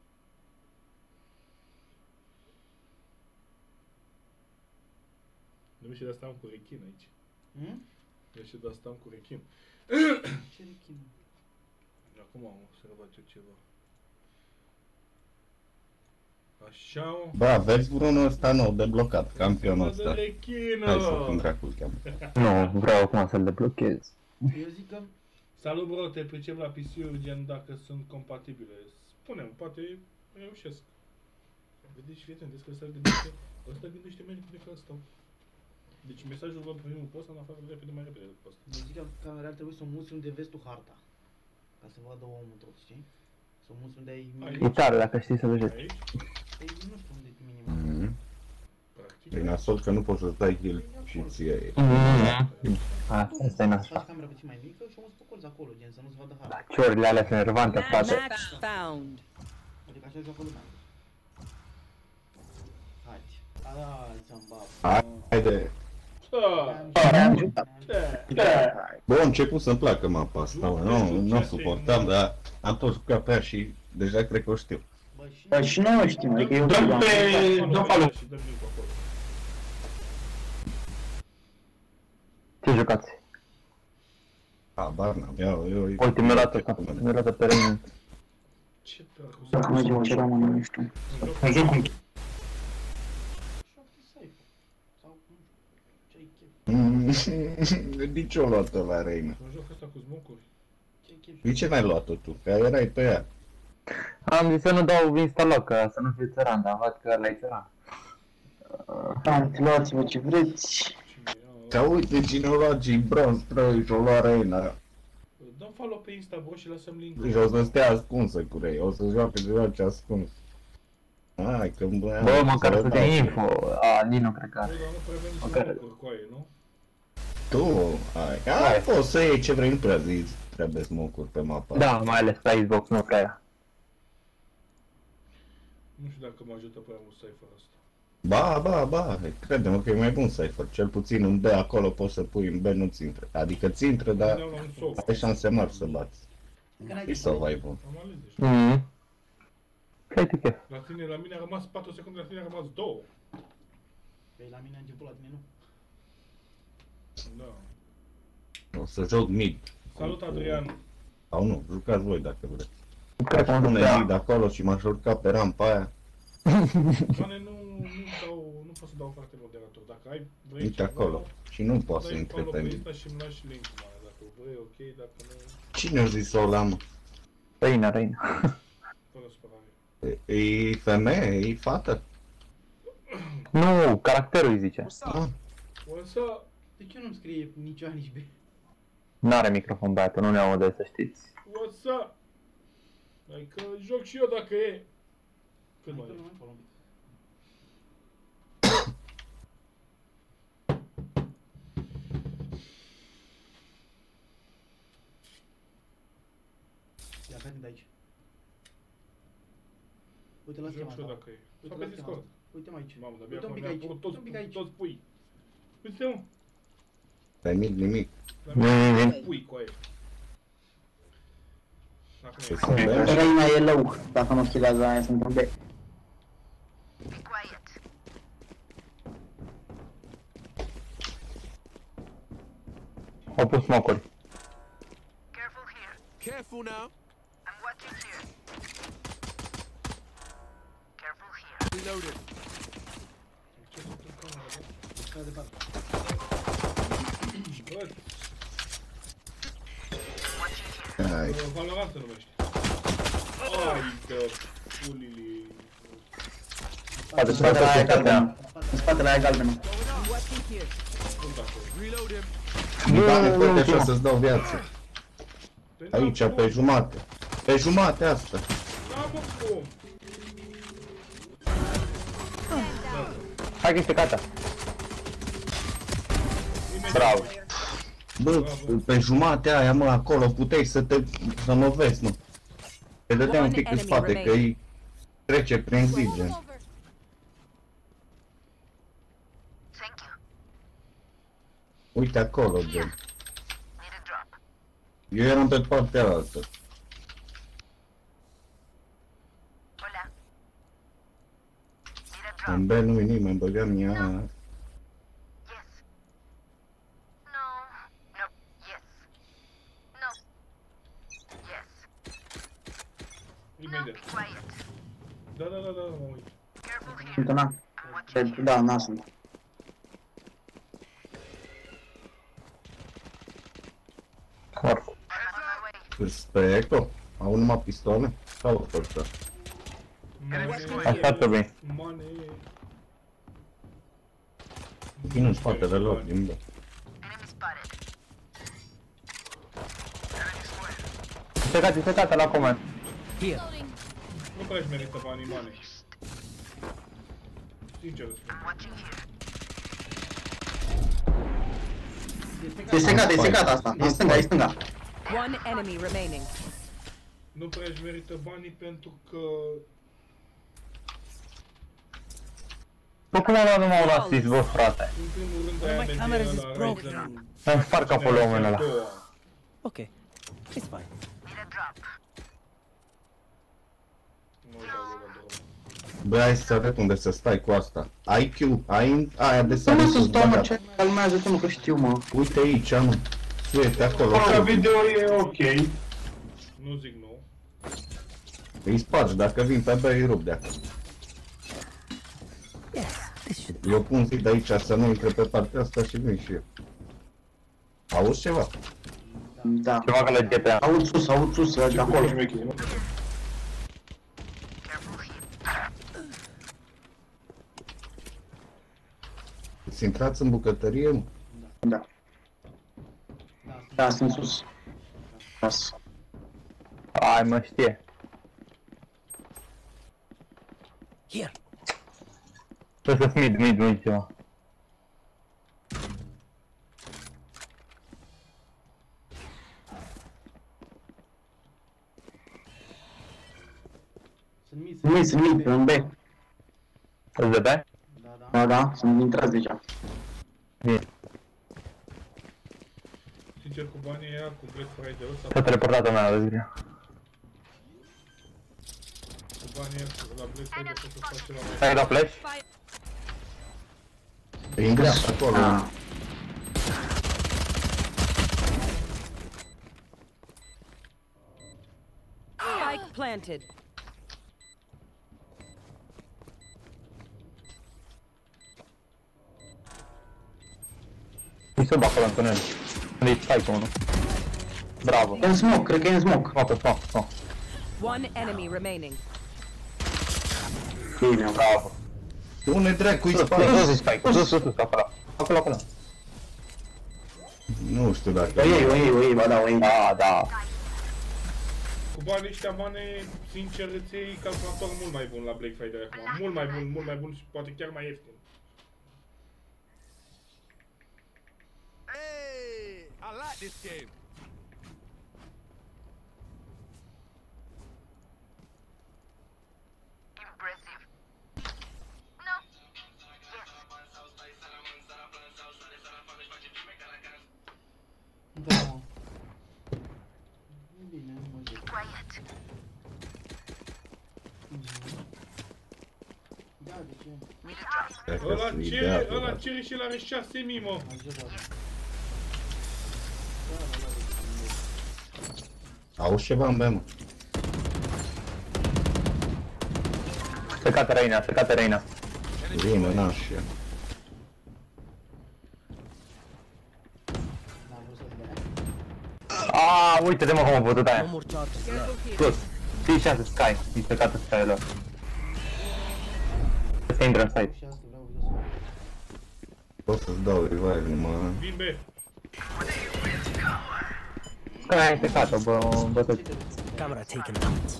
Speaker 1: Nu știu de asta am cu rechin aici. Nu știu de asta am cu rechin.
Speaker 2: Ce rechină?
Speaker 1: Acum am observat eu ceva. Așa, mă.
Speaker 6: Bă, aveți vreunul ăsta nou, deblocat, campionul
Speaker 1: De
Speaker 6: ăsta.
Speaker 1: rechină!
Speaker 6: Hai să cum dracu-l cheamă.
Speaker 8: Nu, vreau acum să-l deblochez.
Speaker 2: Eu zic că...
Speaker 1: Salut, bro, te pricep la PC-uri, gen dacă sunt compatibile. Spune-mi, poate reușesc. Vedeți, fii atent, că ăsta gândește mai repede ca ăsta. Deci mesajul văd pe primul post, am afară repede, mai repede după asta.
Speaker 2: Deci că camera ar trebui să o muți unde vezi tu harta. Ca să vadă omul tot, știi? Să o muți unde ai minim.
Speaker 8: E tare dacă știi să vezi.
Speaker 1: Aici,
Speaker 2: Păi nu știu unde e minim.
Speaker 1: practic.
Speaker 6: E nasol că nu poți să-ți dai heal și ție.
Speaker 8: Asta e
Speaker 2: Faci
Speaker 8: nașpa.
Speaker 2: camera puțin mai mică și o muți pe colț acolo, gen să nu-ți vadă harta.
Speaker 8: Ciorile alea sunt nervante, frate.
Speaker 3: Match found.
Speaker 2: Adică așa joacă lumea. Haide. Hai să-mi bag.
Speaker 6: Haide.
Speaker 5: Am jucat.
Speaker 6: Bă, a început să-mi placă mapa asta, mă. Nu o suportam, dar am tot jucat pe ea și deja cred că o știu.
Speaker 2: Bă, și...
Speaker 5: Dar și noi știm, adică eu
Speaker 8: Dăm
Speaker 5: știu.
Speaker 8: pe... dăm follow.
Speaker 1: Și dăm link acolo.
Speaker 8: Ce jucați?
Speaker 6: Habar n-am, eu...
Speaker 8: Uite, mi-a luat ăsta. Mi-a luat pe rând.
Speaker 1: Ce dracu să
Speaker 5: Dacă mergem ce rămâne, nu știu.
Speaker 1: în joc cu...
Speaker 2: Șapte safe. Sau nu știu. Ce-ai chef?
Speaker 6: De ce o luat la Reina?
Speaker 1: În joc ăsta cu smocuri.
Speaker 2: Ce-ai chef?
Speaker 6: De ce n-ai luat-o tu? Că erai pe ea.
Speaker 8: Am zis să nu dau install ca să nu fiu țăran, dar văd că ăla-i țăran.
Speaker 5: Luați-vă ce vreți.
Speaker 6: Ca uite cine o lua G-Bronze 3 și o lua Reina.
Speaker 1: Dăm follow pe Insta, bro, și lăsăm link.
Speaker 6: Deci o să stea ascunsă cu Rei, o să joace de joace ascuns. Hai că bă,
Speaker 8: Bă, măcar să dea info. Nici nu cred că
Speaker 1: Bă,
Speaker 8: are.
Speaker 1: dar nu prea avem
Speaker 8: Măcar-
Speaker 1: smocuri cu aia, nu?
Speaker 6: Tu, hai, poți să iei ce vrei, nu prea zici, trebuie smoke-uri pe mapa.
Speaker 8: Da, mai ales pe Xbox, nu prea.
Speaker 1: Nu știu dacă mă ajută prea mult Cypher asta.
Speaker 6: Ba, crede-mă că e mai bun Cypher, cel puțin în B acolo poți să pui, în B nu-ți intre. Adică ți intră, dar
Speaker 1: Ne-au la un soc.
Speaker 6: ai șanse mari să bați.
Speaker 2: Că n-ai
Speaker 6: E sau vai bun.
Speaker 1: Am ales deja.
Speaker 8: Mhm. Uite chef.
Speaker 1: La tine, la mine a rămas 4 secunde, la tine a rămas 2.
Speaker 2: Păi la mine a început, la tine nu.
Speaker 1: Da.
Speaker 6: O să joc mid.
Speaker 1: Salut, Adrian.
Speaker 6: Sau nu, jucați voi dacă vreți.
Speaker 8: Cred că
Speaker 6: Aș
Speaker 8: nu
Speaker 6: pune
Speaker 8: prea.
Speaker 6: mid acolo și m-aș urca pe rampa aia.
Speaker 1: Doamne, nu pot să dau foarte moderator. Dacă ai, vrei
Speaker 6: Uite
Speaker 1: ceva,
Speaker 6: acolo. Și nu poate să
Speaker 1: dai
Speaker 6: intre
Speaker 1: follow
Speaker 6: pe
Speaker 1: pe
Speaker 6: mid.
Speaker 1: Insta și îmi lași link-ul, mă, dacă vrei, ok, dacă nu,
Speaker 6: Cine a zis o la mă?
Speaker 8: Reina.
Speaker 1: fără supărare.
Speaker 6: E femeie, e fată?
Speaker 8: Nu, caracterul îi zice.
Speaker 6: Ah,
Speaker 1: What's up?
Speaker 2: De ce nu-mi scrie nici A, nici B?
Speaker 8: N-are microfon băiatul, nu ne aude, să știți.
Speaker 1: What's up? Adică joc și eu dacă e. Cât mai
Speaker 2: Mai
Speaker 1: e?
Speaker 2: mai acolo un pic. Ia, veni de aici. Uite la
Speaker 1: Joc
Speaker 2: schema
Speaker 1: și eu
Speaker 2: asta.
Speaker 1: dacă e.
Speaker 2: Uite
Speaker 1: Sau
Speaker 2: la
Speaker 1: pe
Speaker 2: schema
Speaker 1: Discord.
Speaker 2: asta. Uite-mă aici.
Speaker 1: Mamă, dar
Speaker 2: Uite un
Speaker 1: acum
Speaker 2: pic
Speaker 1: mi-a
Speaker 2: aici.
Speaker 1: apărut
Speaker 2: Uite un pic aici.
Speaker 1: toți pui. Uite, mă.
Speaker 6: pe mid nimic.
Speaker 1: La mine pui cu aia. Acum
Speaker 6: Ce
Speaker 1: e.
Speaker 6: să vezi?
Speaker 5: Reina e low, dacă nu chilează aia sunt în B.
Speaker 8: Au pus smocuri.
Speaker 4: Careful now. Reloaded.
Speaker 2: Ca departe.
Speaker 1: Bă,
Speaker 6: Hai.
Speaker 1: Valorant se numește. Ai de pulili.
Speaker 8: Poate spatele aia galbenă.
Speaker 5: În spatele aia galbenă.
Speaker 3: Watching here.
Speaker 1: Sunt acolo.
Speaker 4: Reload him.
Speaker 6: Bane, poate așa
Speaker 8: ultima.
Speaker 6: să-ți dau viață. Aici, pe jumate. Pe jumate asta.
Speaker 1: Da, mă, cum?
Speaker 8: Hai că este gata. Bravo.
Speaker 6: Bă, pe jumate aia, mă, acolo, puteai să mă vezi, mă. Te dădeam un pic în spate, că îi trece prin zi, gen. Uite acolo, gen. Eu eram pe partea altă. În B nu-i nimeni, băgam ea.
Speaker 1: Imediat. Da, mă uit.
Speaker 5: Sunt în A. Da, în A sunt.
Speaker 8: Corp.
Speaker 6: Pe Echo? Au numai pistoale? Sau forța?
Speaker 8: Așa trebuie.
Speaker 1: Mane.
Speaker 6: Vin în spatele lor, din bă.
Speaker 8: Secat la comand.
Speaker 7: Here.
Speaker 1: Nu prea-și merită banii mani. Sincer îți spun.
Speaker 5: E secat asta. E stânga.
Speaker 3: One enemy remaining.
Speaker 1: Nu prea-și merită banii pentru că...
Speaker 8: Bă, cum a luat numai un asist, bă, frate?
Speaker 1: În primul rând
Speaker 7: One of
Speaker 1: aia
Speaker 7: my cameras is
Speaker 1: mediană la
Speaker 7: broken.
Speaker 1: Ryzen.
Speaker 8: Îmi sparg capul la omul ăla.
Speaker 7: Okay. It's fine.
Speaker 1: Nu dau de la drum.
Speaker 6: Bă, hai să arăt unde să stai cu asta. IQ, ai aia de
Speaker 5: Să mă
Speaker 6: sărit
Speaker 5: să
Speaker 6: sus,
Speaker 5: stau, mă,
Speaker 6: bă,
Speaker 5: ce calmează-te, mă, că știu, mă.
Speaker 6: uite aici, mă. Suete acolo.
Speaker 9: La video e ok.
Speaker 1: Nu zic nu.
Speaker 6: Îi spargi, dacă vin pe B, îi rup de acolo.
Speaker 7: Yes, this should do.
Speaker 6: Eu pun zid de aici să nu intre pe partea asta și vin și eu. Auzi ceva?
Speaker 5: Da.
Speaker 8: Ceva ca la GTA.
Speaker 5: Aud sus, de acolo.
Speaker 6: Îți intrați în bucătărie, mă?
Speaker 5: Da. Da, sunt sus. Las.
Speaker 8: Ai, mă știe.
Speaker 7: Here.
Speaker 8: Trebuie să mid ceva.
Speaker 5: Sunt mid, în B.
Speaker 8: Îți de pe?
Speaker 5: Da, sunt intrați deja.
Speaker 8: Bine.
Speaker 1: Sincer, cu banii aia, cu Black Friday-ul ăsta,
Speaker 8: S-a teleportat mea, vezi bine.
Speaker 1: cu banii aia, la Black Friday poți să faci ceva mai...
Speaker 8: Ai dat flash?
Speaker 6: E în dreapta acolo.
Speaker 5: Ah.
Speaker 3: Spike planted.
Speaker 8: Mi sub acolo în tunel. Unde-i spike-ul, nu? Bravo.
Speaker 5: E în smoke, cred că e în smoke.
Speaker 8: Smoke.
Speaker 3: One enemy remaining.
Speaker 5: Bine,
Speaker 8: Bravo.
Speaker 6: Unde dracu-i
Speaker 8: Sus,
Speaker 6: spate?
Speaker 8: spike. Sus, acolo. Acolo.
Speaker 6: Nu știu dacă...
Speaker 5: O iei, ba da, o iei.
Speaker 8: Da.
Speaker 1: Cu banii ăștia, mane, sincer, îți iei calculator mult mai bun la Black Friday acum. Mult mai bun și poate chiar mai ieftin.
Speaker 4: Hey, I like this game.
Speaker 2: Da, mă. E bine, mă zic. Da, de ce?
Speaker 1: Ăla cere și el are 6.000, mă.
Speaker 6: Auzi ceva în B, mă?
Speaker 8: Secată Reina.
Speaker 6: Vine, n-am și eu.
Speaker 8: Aaaa, uite-te mă cum a putut
Speaker 7: No
Speaker 8: aia.
Speaker 7: more charges left.
Speaker 8: Sus. Fii 6 Sky. E secată Sky lor. Se intră în site.
Speaker 2: Și asta vreau să
Speaker 6: Pot să-ți dau revive numai...
Speaker 1: Vin B.
Speaker 8: Sky e secată, bă, bătut.
Speaker 7: Camera taken out.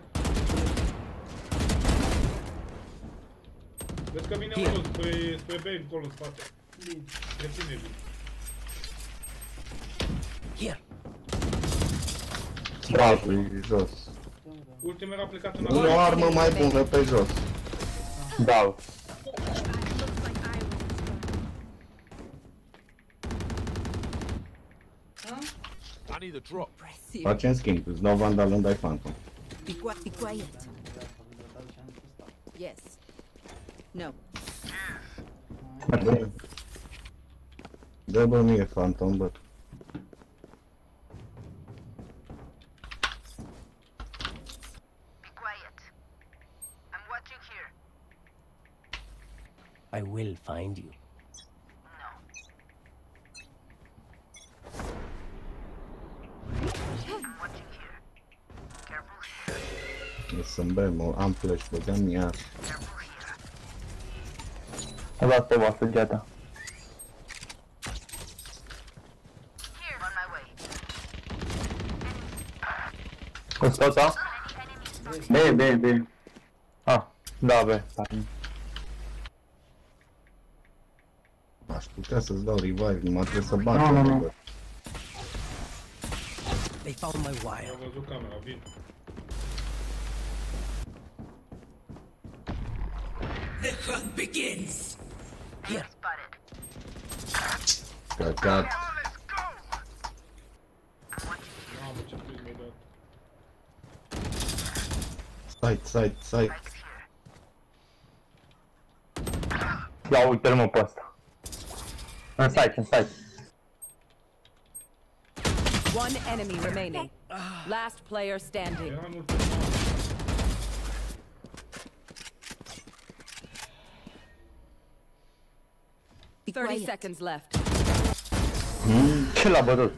Speaker 1: Vezi că vine unul spre B, încolo, în spate. Reține-l.
Speaker 7: Here.
Speaker 6: Bravo, e jos.
Speaker 1: Ultimul era plecat în
Speaker 6: Nu
Speaker 1: afară.
Speaker 6: o armă mai bună pe jos.
Speaker 8: Da.
Speaker 4: I need a drop.
Speaker 6: Facem schimb, îți dau Vandal, îmi dai Phantom.
Speaker 3: Be quiet. Yes. No.
Speaker 6: Dă bă mie Phantom, bă.
Speaker 7: I will find you.
Speaker 6: Să-mi bem, am flash, băgam iar.
Speaker 8: A dat pe voastră, gata. O scoți A?
Speaker 5: B.
Speaker 8: Ah, da, B. pardon.
Speaker 6: Aș putea să-ți dau revive, numai trebuie să bat.
Speaker 5: Nu.
Speaker 7: They found my wire.
Speaker 1: Am văzut camera, vin.
Speaker 7: The hunt begins. Here.
Speaker 6: Căcat.
Speaker 1: Mamă, ce priză mi-ai dat.
Speaker 6: Site.
Speaker 8: Ia uite-l mă pe ăsta. În site.
Speaker 3: One enemy remaining. Last player standing.
Speaker 1: Era în ultima.
Speaker 3: 30 seconds left.
Speaker 8: Ce l-a bătut?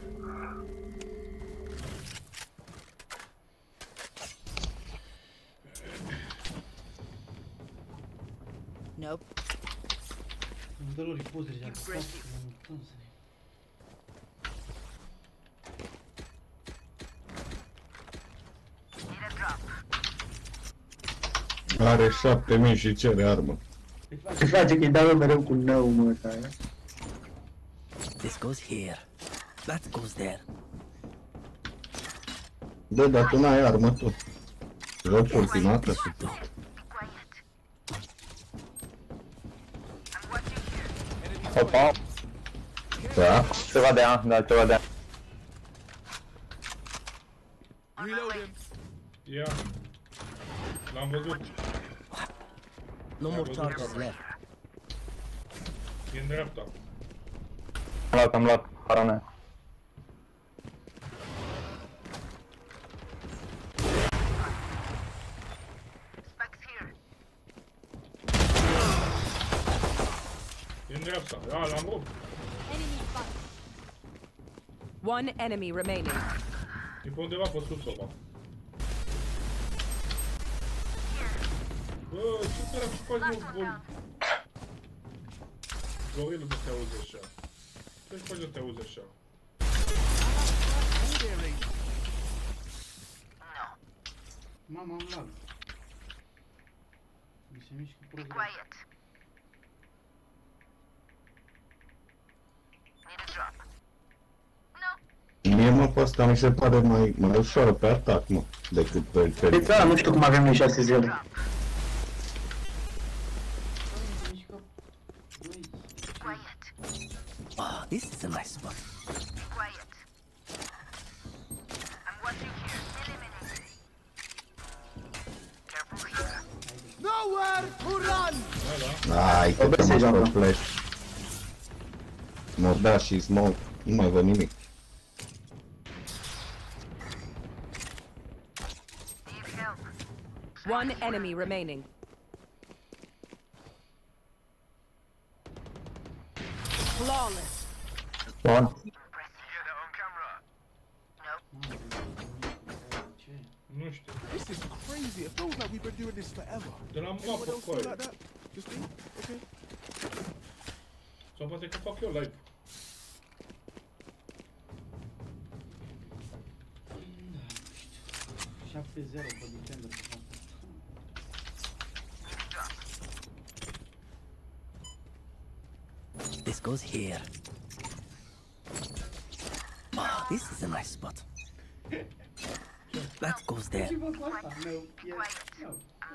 Speaker 3: Nope.
Speaker 2: Îmi dă lor ripost deja.
Speaker 6: Are 7000 și cere armă.
Speaker 5: Ce face că îi dau mereu cu nou, mă, ăsta, e?
Speaker 7: This goes here. That goes there.
Speaker 6: Da, dar tu n-ai armă tu. Joc ultimată.
Speaker 8: Opa,
Speaker 6: Da.
Speaker 8: ceva de A, da, ceva de A.
Speaker 4: Reloading.
Speaker 1: Ia. L-am văzut.
Speaker 7: No more charges left.
Speaker 1: E în dreapta.
Speaker 8: Am luat, paranoia.
Speaker 1: E în dreapta. Ia, l-am rupt.
Speaker 3: One enemy remaining.
Speaker 1: E pe undeva pe sus, oba. Bă, ce dracu faci, mă, bol? Goril nu te auzi așa. Ce faci, nu te auzi așa?
Speaker 2: Mama, am lag. Mi se mișcă program.
Speaker 6: Mie mă pe ăsta mi se pare mai ușoară pe atac, mă, decât pe
Speaker 5: Deci, da, nu știu cum avem noi 6-0.
Speaker 2: Mi se mișcă...
Speaker 7: Ah, this is a nice spot.
Speaker 4: Nowhere to run!
Speaker 6: Ai, că te mă pe flash. Mordea și smoke, nu mai văd nimic.
Speaker 3: One enemy remaining. Flawless.
Speaker 8: Bun.
Speaker 1: Nu știu.
Speaker 4: This is crazy. It feels like we've been doing this forever.
Speaker 1: De la
Speaker 4: Anyone
Speaker 1: mapă
Speaker 4: else
Speaker 1: cu
Speaker 4: feel
Speaker 1: aia.
Speaker 4: like that? Just me? Okay.
Speaker 1: Sau poate că fac eu live.
Speaker 2: Da, 7-0 pe Defender.
Speaker 7: This goes here. Ah, this is a nice spot. That goes there.
Speaker 2: Ce vă cu asta? No, yes, no.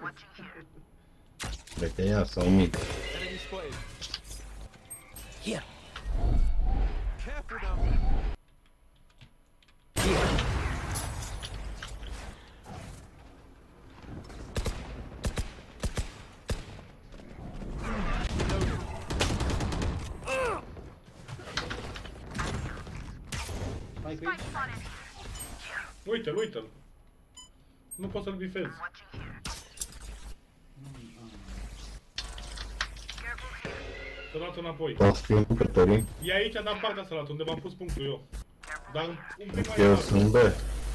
Speaker 6: Cred că ea sau mic.
Speaker 4: Enemy spotted.
Speaker 7: Here.
Speaker 4: Careful now.
Speaker 2: Hai că aici.
Speaker 1: Uite-l, uite-l. Nu pot să-l bifez. S-a luat înapoi.
Speaker 6: Poți fi un jucătorii.
Speaker 1: E aici, dar partea s-a luat, unde m-am pus punctul eu. Dar un pic mai
Speaker 6: Eu
Speaker 1: departe.
Speaker 6: sunt B.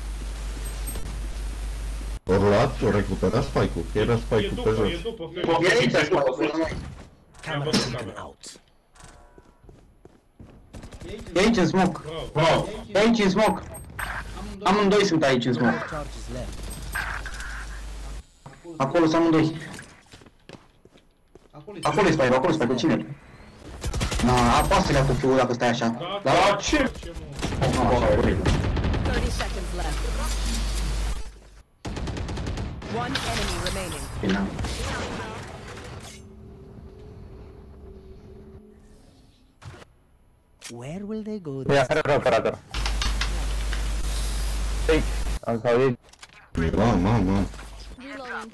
Speaker 6: Ori luat, ori recuperat spike-ul. Era
Speaker 1: E
Speaker 6: spike-ul pe
Speaker 1: după,
Speaker 6: jos.
Speaker 1: e după.
Speaker 5: E aici, așa,
Speaker 7: Camera
Speaker 1: văzut
Speaker 7: taken
Speaker 1: camera.
Speaker 7: out.
Speaker 2: E aici,
Speaker 5: e aici în smoke.
Speaker 1: Bravo.
Speaker 5: E aici în smoke.
Speaker 2: am un
Speaker 5: Amândoi sunt aici în smoke.
Speaker 7: Charges left.
Speaker 5: Acolo sunt amândoi. Acolo e Spyro, acolo e Spyro, cine? Na, apasă-le cu Q dacă stai așa.
Speaker 1: Da,
Speaker 5: ce?
Speaker 1: mă?
Speaker 5: Așa, oribil.
Speaker 3: 30 seconds left. One enemy remaining.
Speaker 5: Bine.
Speaker 7: Where will they go?
Speaker 8: Ia, care operator? Ei, am auzit.
Speaker 6: Mamă.
Speaker 9: Reloading.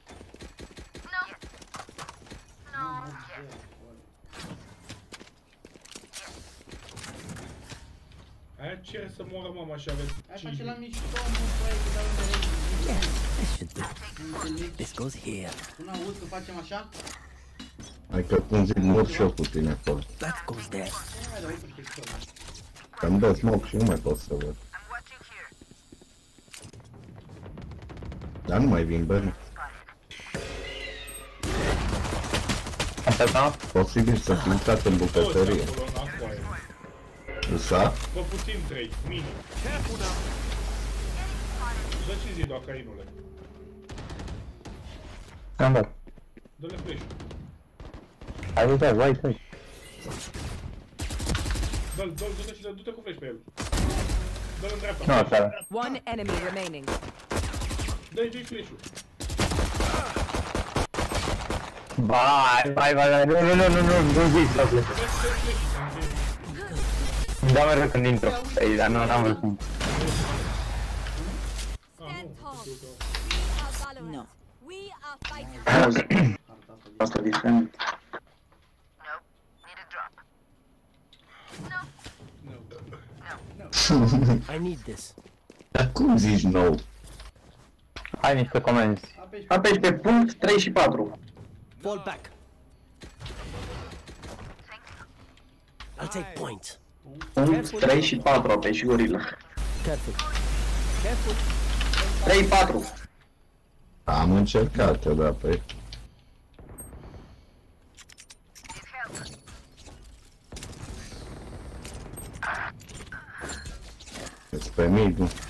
Speaker 1: Aia ce să moară mama și avem
Speaker 2: Ai
Speaker 1: 5
Speaker 2: face la
Speaker 1: minute.
Speaker 2: mișto, mă, băi, că dau de
Speaker 7: Yeah, this should do.
Speaker 2: înțelegi.
Speaker 7: This goes here.
Speaker 2: Tu n-auzi că facem așa?
Speaker 6: Hai că cum zic, mor și eu cu tine acolo.
Speaker 7: That goes there.
Speaker 2: Nu mai dau uite textul ăla.
Speaker 6: Că-mi dă smoke și nu mai pot să văd. Dar nu mai vin, bă.
Speaker 8: Asta da?
Speaker 6: Posibil să fi intrat în
Speaker 1: Toți
Speaker 6: bucătărie.
Speaker 1: acolo, în acoaie.
Speaker 6: Usa?
Speaker 1: Vă puțin 3, minim.
Speaker 4: Careful now.
Speaker 1: Dă 5 zi, doar Cainule.
Speaker 8: Am dat.
Speaker 1: Dă-le flash.
Speaker 8: Hai, uite, hai.
Speaker 1: Dă-l, du-te și du-te cu flash pe el. Dă-l în dreapta.
Speaker 8: Nu, așa.
Speaker 3: One enemy remaining.
Speaker 1: Dă-i flash-ul.
Speaker 8: Vai, nu zici, doamne. Îmi dau mereu când intru. Ei, dar nu, n-am vrut cum.
Speaker 9: Stand tall. No. We are fighting.
Speaker 5: Auzi, asta diferent.
Speaker 7: I need this.
Speaker 6: Dar cum zici nou?
Speaker 8: Hai niște comenzi.
Speaker 5: Apeși pe punct 3 și 4.
Speaker 7: Fall back. I'll take point.
Speaker 5: Punct 3 și 4 apeși gorila.
Speaker 7: Careful. Careful.
Speaker 5: 3, 4.
Speaker 6: Am încercat, da, pe... Îți pe mid, nu?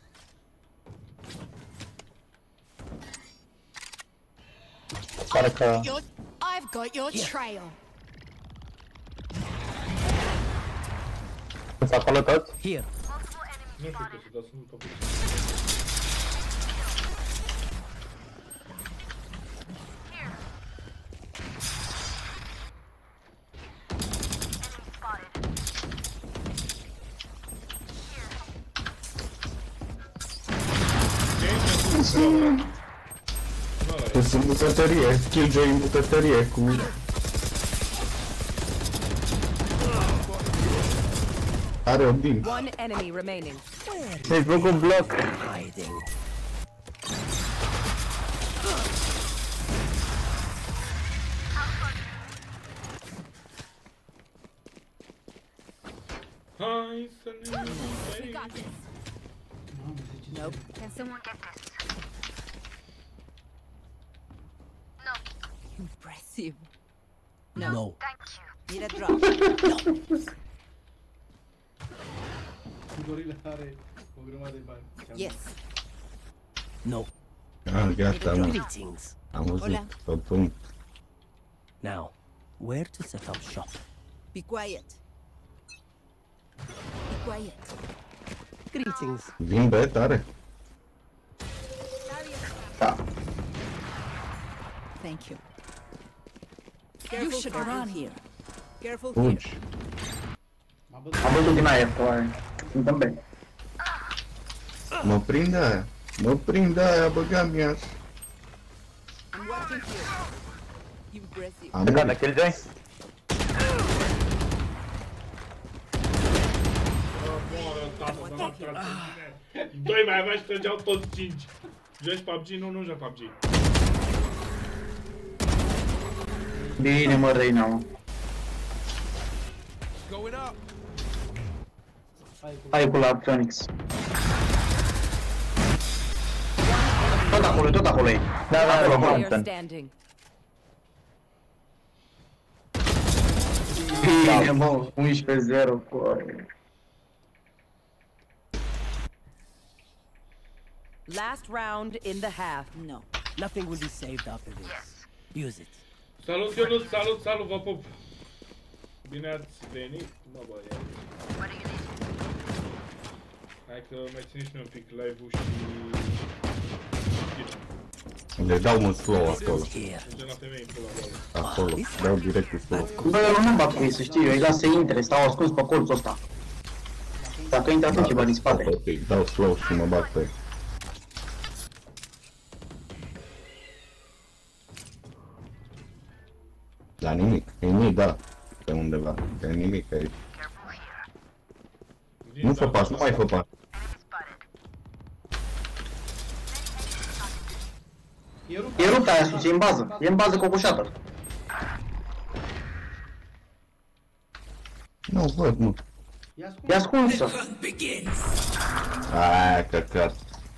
Speaker 8: Pare că...
Speaker 9: I've got your trail.
Speaker 8: Sunt acolo toți?
Speaker 7: Here.
Speaker 1: Nu știu ce să dau, sunt pe puțin.
Speaker 6: Sunt în bucătărie, Killjoy în bucătărie cu... Are un din.
Speaker 3: One enemy remaining.
Speaker 8: Ți-ai făcut bloc.
Speaker 7: Hiding.
Speaker 1: Hai să ne
Speaker 9: We got this.
Speaker 3: Nope.
Speaker 9: Can someone get this?
Speaker 3: Impressive.
Speaker 7: No.
Speaker 3: Need a drop.
Speaker 2: Gorila are o grămadă de bani.
Speaker 3: Yes.
Speaker 7: No.
Speaker 6: Ah, gata, mă.
Speaker 7: Greetings.
Speaker 6: Am văzut,
Speaker 3: Hola.
Speaker 6: pe punct.
Speaker 7: Now, where to set up shop?
Speaker 3: Be quiet. Be quiet.
Speaker 7: Greetings.
Speaker 6: Vin B, tare.
Speaker 5: Da.
Speaker 3: Thank you. You should run here. Careful here.
Speaker 6: Fugi.
Speaker 5: Am văzut din aer, că aia. Suntem B.
Speaker 6: Mă prinde aia. Mă prinde aia, băgam ea.
Speaker 3: I'm watching here. Impressive.
Speaker 6: Am
Speaker 8: Gata,
Speaker 6: murit.
Speaker 8: Killjoy?
Speaker 1: moară, tată, să mă trag pe tine. Doi mai avea și trăgeau toți 5. Joci PUBG? Nu joc PUBG.
Speaker 5: Bine, mă, Reina, mă.
Speaker 4: Going up.
Speaker 5: Hai cu la Phoenix. Tot acolo e.
Speaker 8: Da,
Speaker 5: Acolo,
Speaker 8: da,
Speaker 3: Player
Speaker 8: da.
Speaker 3: standing.
Speaker 5: Bine, mă, 11-0 cu...
Speaker 3: Last round in the half. No.
Speaker 7: Nothing will be saved after this. Use it.
Speaker 1: Salut, Ionut, salut, vă pup! Bine ați venit, mă băiat. Hai că mai ține și noi un pic live-ul și...
Speaker 6: Le dau un slow acolo.
Speaker 1: Gen la femei în pula lor.
Speaker 6: Acolo, dau direct un slow.
Speaker 5: Bă, eu nu bat cu ei, să știi, eu îi las să intre, stau ascuns pe colțul ăsta. Dacă intră atunci ceva din spate.
Speaker 6: Ok, dau slow și mă bat pe ei. La nimic, e nimic, da, pe undeva, e nimic aici. Nu fă pas, nu mai fă pas.
Speaker 5: E rupt aia sus, e în bază, e în bază cocoșată.
Speaker 6: Nu văd, nu.
Speaker 5: E ascunsă.
Speaker 6: Aaa, căcat.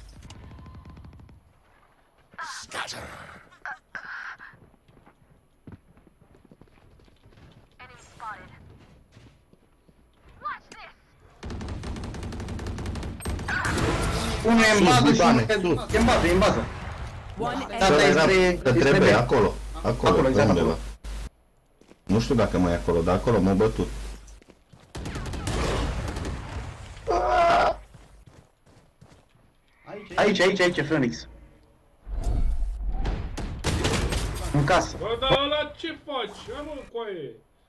Speaker 5: Unul e în bază și unul e în bază, e în bază.
Speaker 6: Asta
Speaker 5: este
Speaker 6: că trebuie, acolo,
Speaker 5: Acolo,
Speaker 6: pe
Speaker 5: exact
Speaker 6: undeva.
Speaker 5: acolo.
Speaker 6: Nu știu dacă mai e acolo, dar acolo m-a bătut.
Speaker 5: Aici, Phoenix. În casă.
Speaker 1: Bă, dar ăla ce faci? Hai mă, coaie!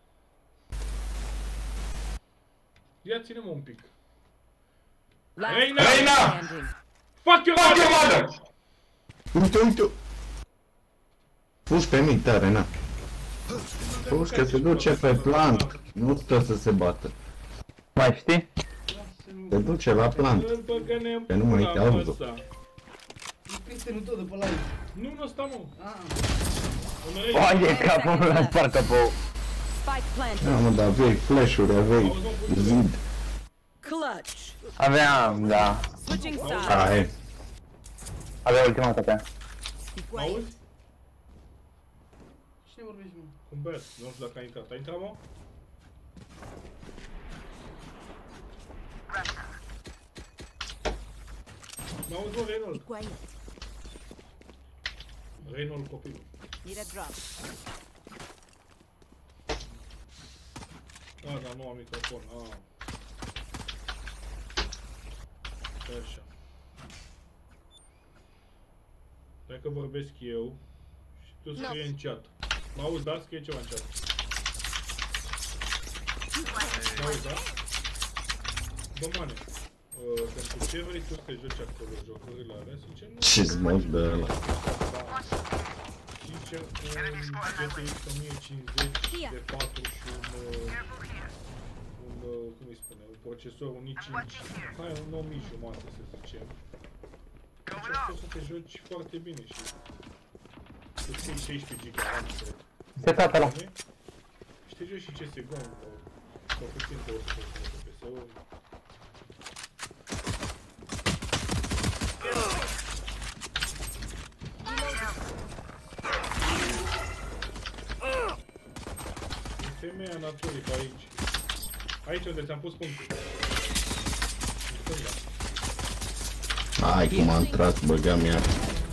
Speaker 1: Ia ține-mă un pic. Reina! Fuck your mother!
Speaker 6: Uite! Puși pe mine tare, na. Puși că se duce pe plant, nu stă să se bată.
Speaker 8: Mai știi?
Speaker 6: Se duce la plant. Că nu mai te auzi.
Speaker 2: Prietenul tot după live.
Speaker 1: Nu ăsta, mă.
Speaker 8: Oaie, capul meu parcă pe...
Speaker 6: Da, mă, dar aveai flash-uri, aveai zid.
Speaker 3: Clutch.
Speaker 8: Aveam, da.
Speaker 3: Switching sides.
Speaker 6: Aia.
Speaker 8: Avea ultima tapea.
Speaker 1: Auzi?
Speaker 2: Cine vorbești, mă?
Speaker 1: Cum băiat? Nu știu dacă a intrat. A intrat, mă? M-auzi, mă, Reynold? Reynold, copilul.
Speaker 3: Need a drop.
Speaker 1: Dar nu am microfon. Așa. Dacă vorbesc eu și tu scrie în chat. Mă auzi, da? Scrie ceva în chat. Mă auzi, da? Domane, pentru ce vrei tu să te joci acolo jocurile alea? Sincer, nu.
Speaker 6: Ce-ți mă de ăla?
Speaker 1: Sincer, un GTX 1050 de 4 și cum îi spune, un procesor, un i5, hai, un 9000 jumate, să zicem. Deci poți să te joci foarte bine și îți iei 16 GB RAM, cred.
Speaker 8: Setat ăla.
Speaker 1: Și te joci și CSGO sau puțin de 100 pe PS-uri. Femeia naturii pe aici. Aici unde ți-am pus punctul.
Speaker 6: Hai cum am tras, băgeam ea.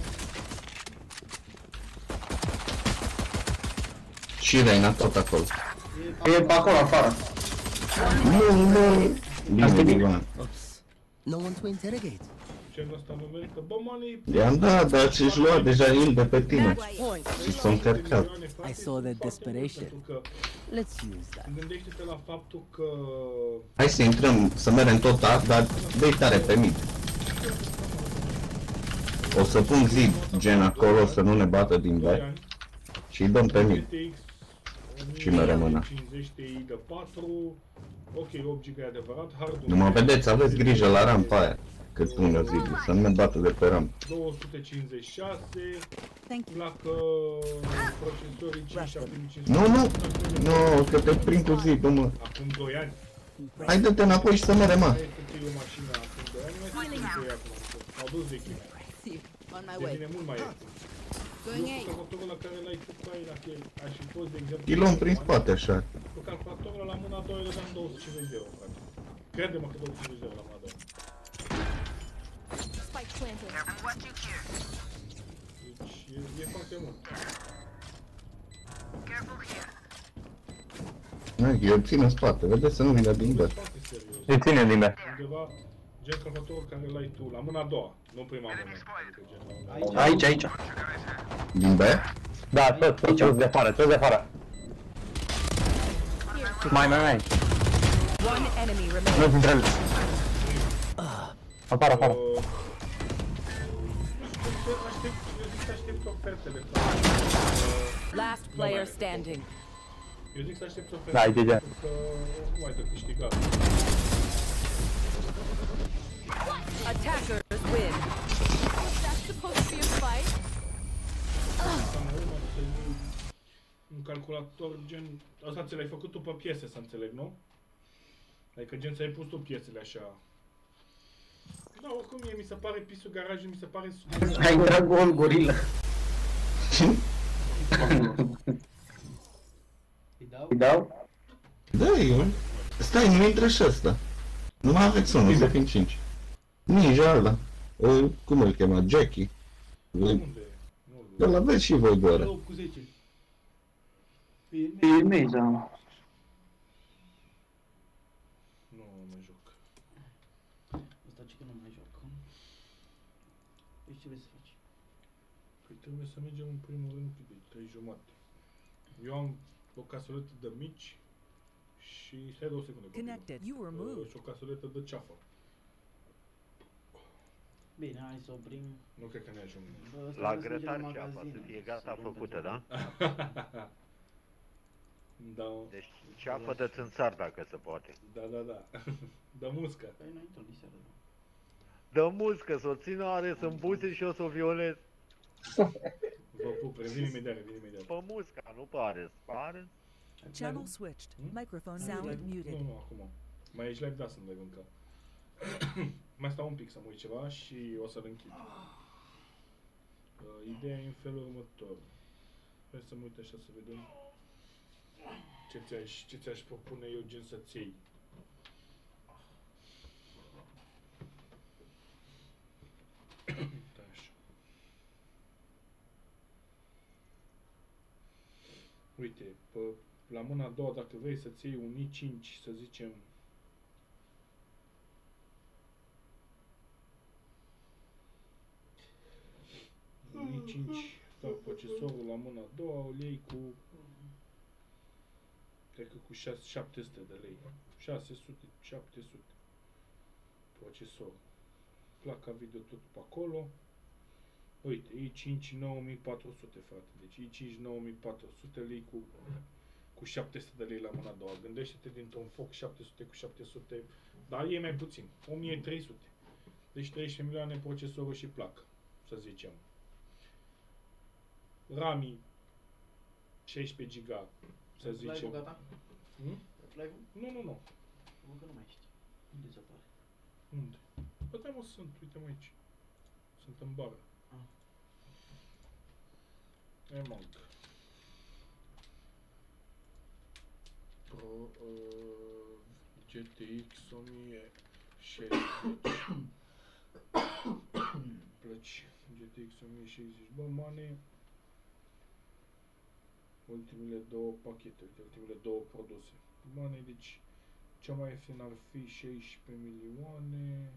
Speaker 6: Și Reina tot acolo.
Speaker 5: E pe acolo afară.
Speaker 6: Nu. Bine, Ivan.
Speaker 7: No one to interrogate.
Speaker 1: Genul ăsta nu merită. Bă, mani...
Speaker 6: I-am dat, dar ți-și lua deja el de pe tine. Și s-a încărcat.
Speaker 7: I saw that desperation. Let's use that.
Speaker 1: Gândește-te la faptul că...
Speaker 6: Hai să intrăm, să mergem tot A, dar dă-i tare pe mid. O să pun zid gen acolo să nu ne bată din B. Și îi dăm pe mid. Și mă rămână.
Speaker 1: 50 Ti de 4. Ok, 8 GB e adevărat. Hardul...
Speaker 6: Nu mă vedeți, aveți grijă la rampa aia. Cât pune zidul, să nu ne bată de pe ram.
Speaker 1: 256. Placă procesorii 5500.
Speaker 6: Nu, că te prind cu zidul, mă.
Speaker 1: Acum 2 ani.
Speaker 6: Hai dă-te înapoi și să merem, mă.
Speaker 1: Aia este o mașină acum 2 ani, mai sunt cu ei acum. S-au dus vechimea. Devine mult mai ieftin. Calculatorul la care l-ai tu cu aia la cheie, aș fi fost, de exemplu...
Speaker 6: Îi luăm prin spate, așa.
Speaker 1: Cu calculatorul la mâna a doua îi dădeam 250 de euro, frate. Crede-mă că 250 de euro la mâna a doua.
Speaker 9: Spike planted.
Speaker 1: Deci e foarte mult.
Speaker 6: Eu țin în spate, vedeți să nu vină din
Speaker 1: Bă,
Speaker 6: băt.
Speaker 1: foarte serios.
Speaker 8: Îi ține din B.
Speaker 1: Undeva gen calculatorul care l-ai tu, la mâna a doua, nu prima mână. Adică gen la mâna a doua.
Speaker 5: Aici, aici.
Speaker 6: Din B?
Speaker 8: Da, tot de afară, tot de afară. Mai.
Speaker 3: One enemy remaining.
Speaker 8: Nu dintre ele. Afară.
Speaker 1: Eu zic să aștept ofertele.
Speaker 3: Last player standing.
Speaker 1: Eu zic să aștept ofertele.
Speaker 8: Da, e GG.
Speaker 1: Pentru că nu ai de câștigat.
Speaker 3: Attackers win.
Speaker 9: Was that supposed to be a fight?
Speaker 1: Asta mă urmă să iei un calculator gen... Asta ți l-ai făcut tu pe piese, să înțeleg, nu? Adică gen ți-ai pus tu piesele așa. Da, oricum mie mi se pare pisul garajului, mi se pare...
Speaker 5: Ai intrat gol, gorila. Îi dau?
Speaker 6: Da, eu. Stai, nu intră și ăsta. Nu mai aveți unul, să fim 5. Ninja ăla. Cum îl chema? Jackie.
Speaker 1: Unde e?
Speaker 6: Îl aveți și voi doar.
Speaker 2: 8 cu 10.
Speaker 5: E mei, da.
Speaker 1: Nu mai joc.
Speaker 2: Asta ce că nu mai joc. Deci ce vrei să faci?
Speaker 1: Păi trebuie să mergem în primul rând de 3 jumate. Eu am o casoletă de mici și... Stai 2 secunde.
Speaker 3: Connected. You were moved.
Speaker 1: Și o casoletă de ceafă.
Speaker 2: Bine, hai să oprim.
Speaker 1: Nu cred că ne ajung.
Speaker 2: Bă, ăsta
Speaker 10: La
Speaker 2: vrea să mergem
Speaker 10: grătar
Speaker 2: la
Speaker 10: ceapa,
Speaker 2: magazin.
Speaker 10: să fie gata făcută, da?
Speaker 1: Da,
Speaker 10: Deci ceapă de țânțar dacă se poate.
Speaker 1: da. De muscă.
Speaker 2: Păi noi intrăm diseară, da.
Speaker 10: Dă muscă, să o țină are să-mi buze și eu să o violez.
Speaker 1: Vă pup, revin imediat.
Speaker 10: Pe musca, nu pare, pare.
Speaker 3: Channel switched. Microphone sound muted.
Speaker 1: Nu, acum. Mai ești live, da, sunt live încă. Mai stau un pic să mă uit ceva și o să-l închid. Ideea e în felul următor. Hai să mă uit așa să vedem ce ți-aș propune eu gen să-ți iei. Da, așa. Uite, la mâna a doua, dacă vrei să-ți iei un i5, să zicem, un i5, da, procesorul la mâna a doua, îl iei cu, cred că cu 700 de lei. 700. Procesor. Placa video tot pe acolo. Uite, i5 9400, frate. Deci i5 9400 lei cu 700 de lei la mâna a doua. Gândește-te dintr-un foc 700 cu 700, dar e mai puțin. 1300. Deci 13 milioane procesorul și placă, să zicem. RAM 16 GB, să zicem.
Speaker 2: Live-ul gata?
Speaker 1: Nu.
Speaker 2: Nu că nu mai știi. Unde se apare?
Speaker 1: Unde? Bă, da, mă, sunt, uite-mă aici. Sunt în bară. E monk. Pro GTX 1060. Plăci. GTX 1060. Bă, mane. Ultimele două pachete, ultimele două produse. Mane, deci cea mai ieftin ar fi 16 milioane.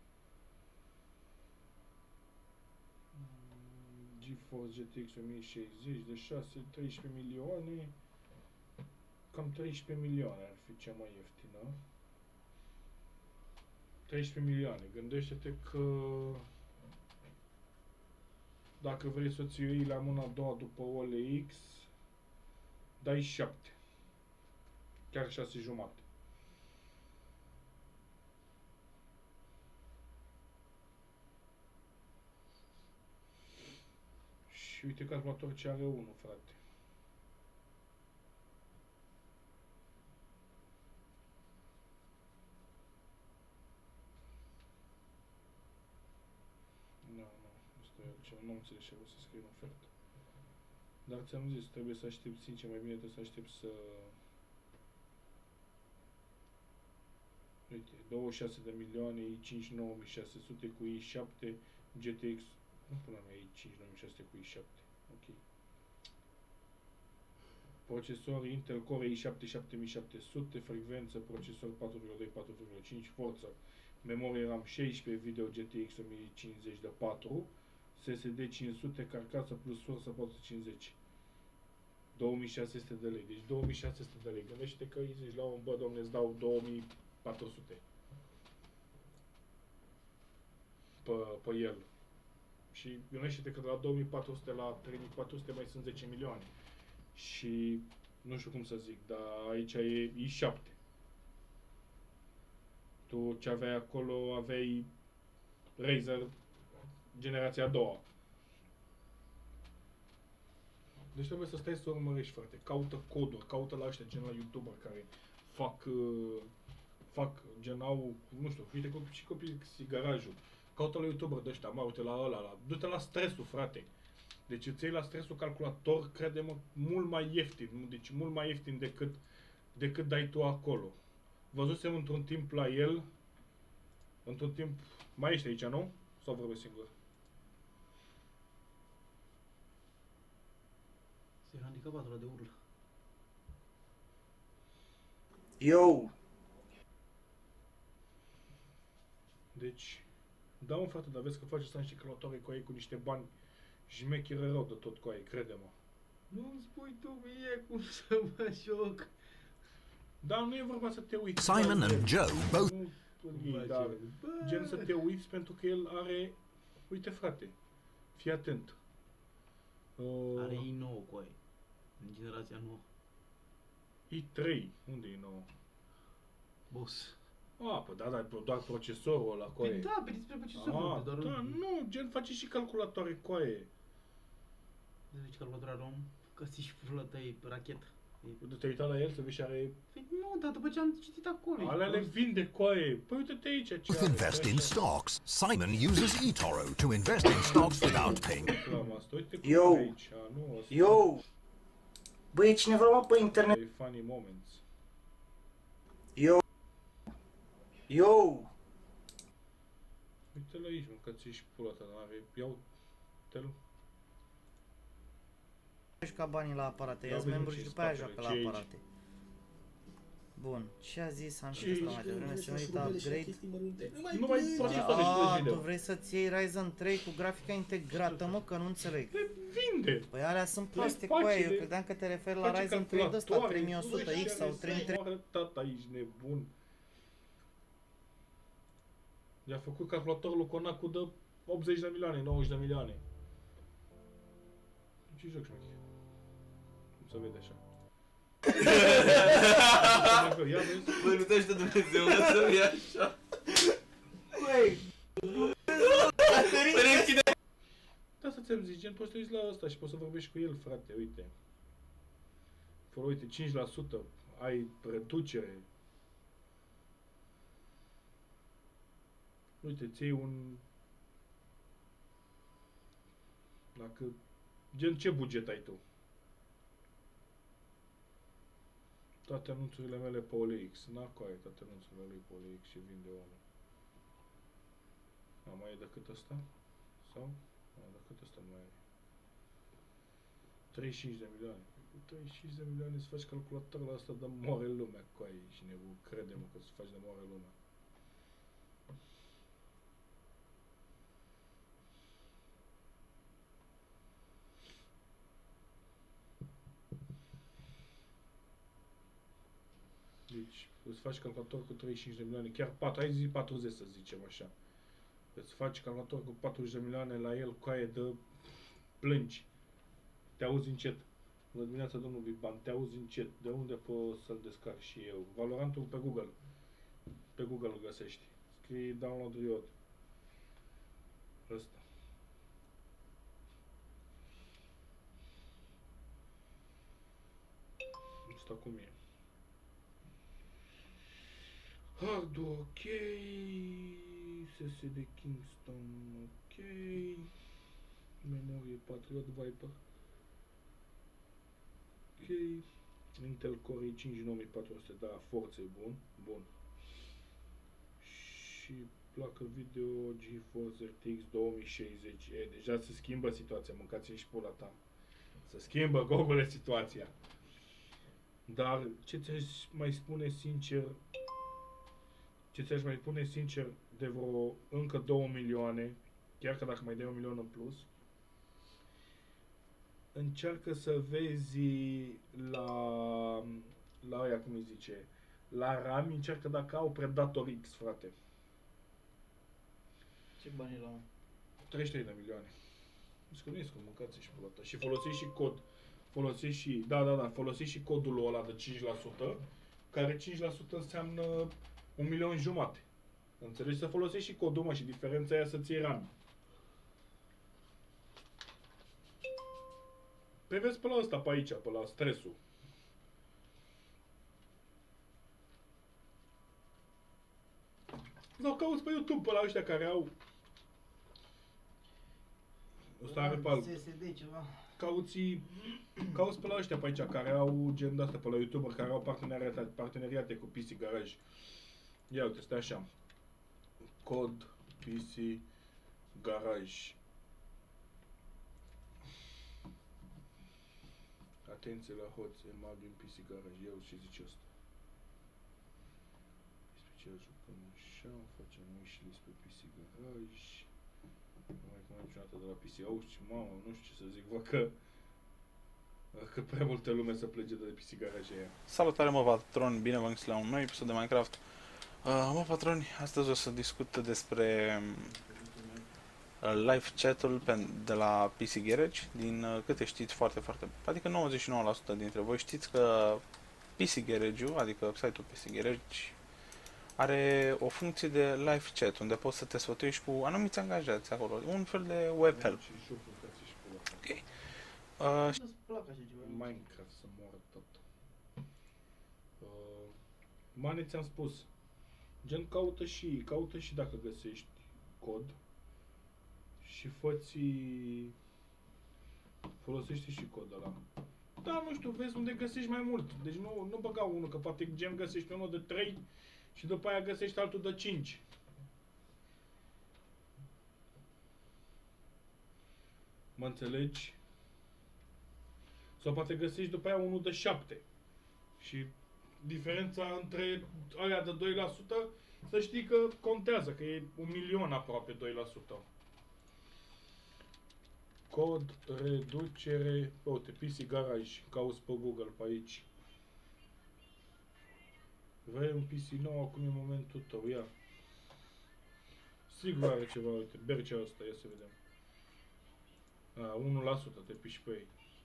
Speaker 1: GeForce GTX 1060 de 6, 13 milioane. Cam 13 milioane ar fi cea mai ieftină. 13 milioane. Gândește-te că dacă vrei să ți iei la mâna a doua după OLX, dai 7. Chiar 6 jumate. Și uite calculator ce are unul, frate. Nu, asta e altceva, nu am înțeles ce vreau să scriu în ofertă. Dar ți-am zis, trebuie să aștept, sincer, mai bine trebuie să aștept să... Uite, Uite, 26 de milioane, i5 9600 cu i7, GTX, nu până mea i5 9600 cu i7, ok. Procesor Intel Core i7 7700, frecvență, procesor 4,2, 4,5, forță, memorie RAM 16, video GTX 1050 de 4, SSD 500, carcasă plus sursă 450. 2600 de lei, deci 2600 de lei. Gândește că îi zici la un bă, domne, îți dau 2400 pe el. Și gândește-te că de la 2400 la 3400 mai sunt 10 milioane. Și nu știu cum să zic, dar aici e i7. Tu ce aveai acolo, aveai Razer generația a doua. Deci trebuie să stai să urmărești, frate. Caută coduri, caută la ăștia, gen la YouTuber care fac gen au, nu știu, uite și copii garajul. Caută la YouTuber de ăștia, mă, uite la ăla, du-te la stresul, frate. Deci îți iei la stresul calculator, crede-mă, mult mai ieftin, deci mult mai ieftin decât dai tu acolo. Văzusem într-un timp la el, într-un timp, mai ești aici, nu? Sau vorbesc singur?
Speaker 2: Se handicapat ăla de urlă.
Speaker 5: Yo!
Speaker 1: Deci, da, mă, frate, dar vezi că faci să niște calculatoare cu ei cu niște bani jmechere rău de tot cu ei, crede-mă.
Speaker 2: Nu-mi spui tu mie cum să mă joc.
Speaker 1: Dar nu e vorba să te uiți.
Speaker 7: Simon and Joe both.
Speaker 1: Dar gen să te uiți pentru că el are... Uite, frate, fii atent.
Speaker 2: Are i9 cu aia, în generația nouă.
Speaker 1: i3, unde e nouă?
Speaker 2: Boss.
Speaker 1: Păi da, doar procesorul ăla cu aia.
Speaker 2: Păi da, pe despre procesorul.
Speaker 1: Da, nu, gen face și calculatoare cu aia.
Speaker 2: Deci calculatora luăm, că și pula ta e rachetă.
Speaker 1: Te-ai uitat la el să vezi și are...
Speaker 2: Păi nu, dar după ce am citit acolo.
Speaker 1: Alea le vinde coaie. Păi uite-te aici ce
Speaker 7: Both invest in stocks. Simon uses eToro to invest in stocks without paying.
Speaker 5: Yo! Băi, e cineva mă pe internet?
Speaker 1: E funny moments.
Speaker 5: Yo!
Speaker 1: Uite-l aici, mă, că ți-ești pula ta, n-are... Iau-te-l.
Speaker 11: Ca banii la aparate, ia-ți membru și după aia joacă la aparate. Bun, ce a zis? Am și ăsta mai devreme, se merită upgrade.
Speaker 1: Nu mai procesoare și de
Speaker 11: video. Tu vrei să-ți iei Ryzen 3 cu grafica integrată, mă, că nu înțeleg.
Speaker 1: Le vinde!
Speaker 11: Păi alea sunt proaste cu aia, eu credeam că te referi la Ryzen 3 de ăsta, 3100X sau 3300.
Speaker 1: Tata, ești nebun. I-a făcut calculatorul lui Konaku de 80 de milioane, 90 de milioane. Ce joc șmecher? Cum se vede așa.
Speaker 12: Băi, nu te ajută Dumnezeu, să fie așa.
Speaker 5: Băi!
Speaker 1: Da, să ți-am zis, gen, poți să te uiți la ăsta și poți să vorbești cu el, frate, uite. Fără, uite, 5% ai reducere. Uite, ți iei un... Dacă... Gen, ce buget ai tu? Toate anunțurile mele pe OLX. N-acu ai toate anunțurile lui pe OLX și vinde omul. Mai e decât ăsta? Sau? Decât ăsta nu mai e. 35 de milioane. Cu 35 de milioane să faci calculatorul ăsta de moare lumea cu ai și nebun. Crede-mă că să faci de moare lumea. Deci, îți faci calculator cu 35 de milioane, chiar 4, hai zi 40 să zicem așa. Îți faci calculator cu 40 de milioane la el, coaie de plângi. Te auzi încet. Bună dimineața, domnul Biban, te auzi încet. De unde pot să-l descarc și eu? Valorantul pe Google. Pe Google îl găsești. Scrii download Riot. Ăsta. Asta cum e? Hard ok, SSD Kingston ok, memorie Patriot Viper ok, Intel Core i5 9400, da, forță e bun, bun. și placă video GeForce RTX 2060. Deja se schimbă situația, mâncați-mi și pula ta. Se schimbă, Gogole, situația. Dar ce ți-aș mai spune sincer, de vreo încă 2 milioane, chiar că dacă mai dai 1 milion în plus, încearcă să vezi la aia, cum îi zice, la RAM, încearcă dacă au Predator X, frate.
Speaker 11: Ce bani la
Speaker 1: 33 de milioane. Scuze, mâncați și pula ta. Și folosești și cod. Folosești și, folosești și codul ăla de 5%, care 5% înseamnă 1,5 milion. Înțelegi? Să folosești și codul, mă, și diferența aia să-ți iei RAM. Pe vezi pe la ăsta, pe aici, pe la stresul. Sau cauți pe YouTube pe la ăștia care au... Ăsta are pe alb. Cauți pe la ăștia pe aici care au gen de-astea pe la YouTuber, care au parteneriate cu PC Garage. Ia uite, stai așa. Cod PC Garage. Atenție la hoți, EMAG în PC Garage. Ia uite ce zice ăsta. Special jucăm așa, facem wishlist pe PC Garage. Nu mai cum niciodată de la PC. Auzi, mamă, nu știu ce să zic, vă că prea multă lume să plece de PC Garage aia.
Speaker 13: Salutare, mă, patroni, bine v-am găsit la un nou episod de Minecraft. Mă, patroni, astăzi o să discut despre live chat-ul de la PC Garage. Din câte știți adică 99% dintre voi știți că PC Garage-ul, adică site-ul PC Garage, are o funcție de live chat, unde poți să te sfătuiești cu anumiți angajați acolo, un fel de web help. Ok.
Speaker 1: Minecraft să moară tot. Mane, ți-am spus. Gen, caută și dacă găsești cod și folosește și codul ăla. Da, nu știu, vezi unde găsești mai mult. Deci nu băga unul, că poate gen găsești unul de 3 și după aia găsești altul de 5. Mă înțelegi? Sau poate găsești după aia unul de 7. Și diferența între aia de 2%, să știi că contează, că e 1 milion aproape 2%. Cod reducere, uite, PC Garage, cauți pe Google pe aici. Vrei un PC nou, acum e momentul tău, ia. Sigur are ceva, uite, Bercea ăsta, ia să vedem. 1% te piși pe ei.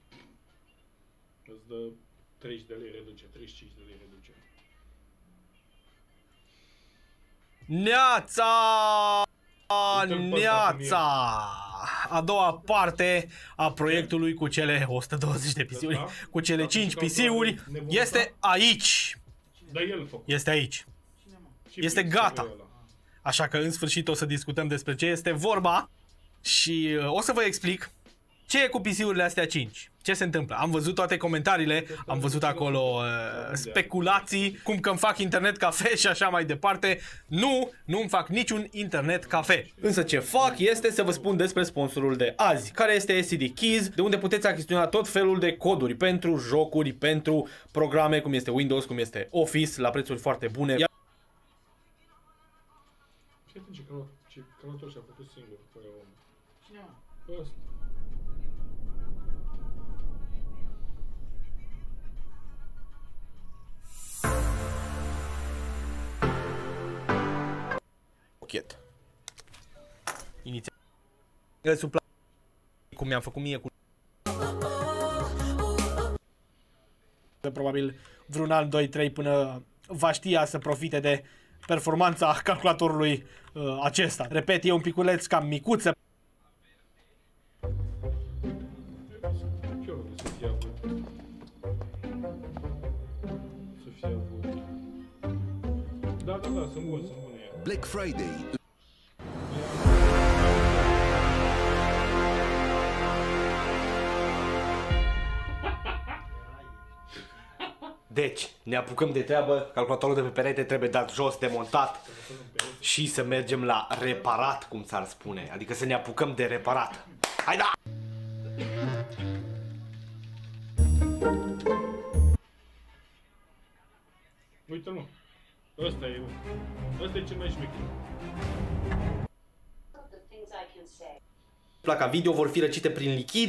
Speaker 1: Îți dă 30 de lei reducere, 35 de lei reducere.
Speaker 14: Neața! Neața! A doua parte a proiectului cu cele 120 de PC-uri, cu cele 5 PC-uri, este aici. Este aici. Este gata. Așa că în sfârșit o să discutăm despre ce este vorba și o să vă explic ce e cu PC-urile astea 5. Ce se întâmplă? Am văzut toate comentariile, am văzut acolo speculații, cum că îmi fac internet cafe și așa mai departe. Nu îmi fac niciun internet cafe. Însă ce fac este să vă spun despre sponsorul de azi, care este SCD Keys, de unde puteți achiziționa tot felul de coduri pentru jocuri, pentru programe, cum este Windows, cum este Office, la prețuri foarte bune.
Speaker 1: Ce călător și-a făcut singur fără om.
Speaker 2: Cine, mă?
Speaker 1: Ăsta.
Speaker 14: Pochet. Inițial. Cum mi-am făcut mie cu... Probabil vreun an, 2, 3 până va știa să profite de performanța calculatorului acesta. Repet, e un piculeț cam micuță.
Speaker 1: Da, sunt bune.
Speaker 15: Black Friday.
Speaker 14: Deci, ne apucăm de treabă, calculatorul de pe perete trebuie dat jos, demontat.
Speaker 16: și să mergem la reparat, cum s-ar spune. Adică să ne apucăm de reparat. Hai da!
Speaker 1: Uite-l, mă. Ăsta e cel mai șmecher.
Speaker 16: Placa video vor fi răcite prin lichid.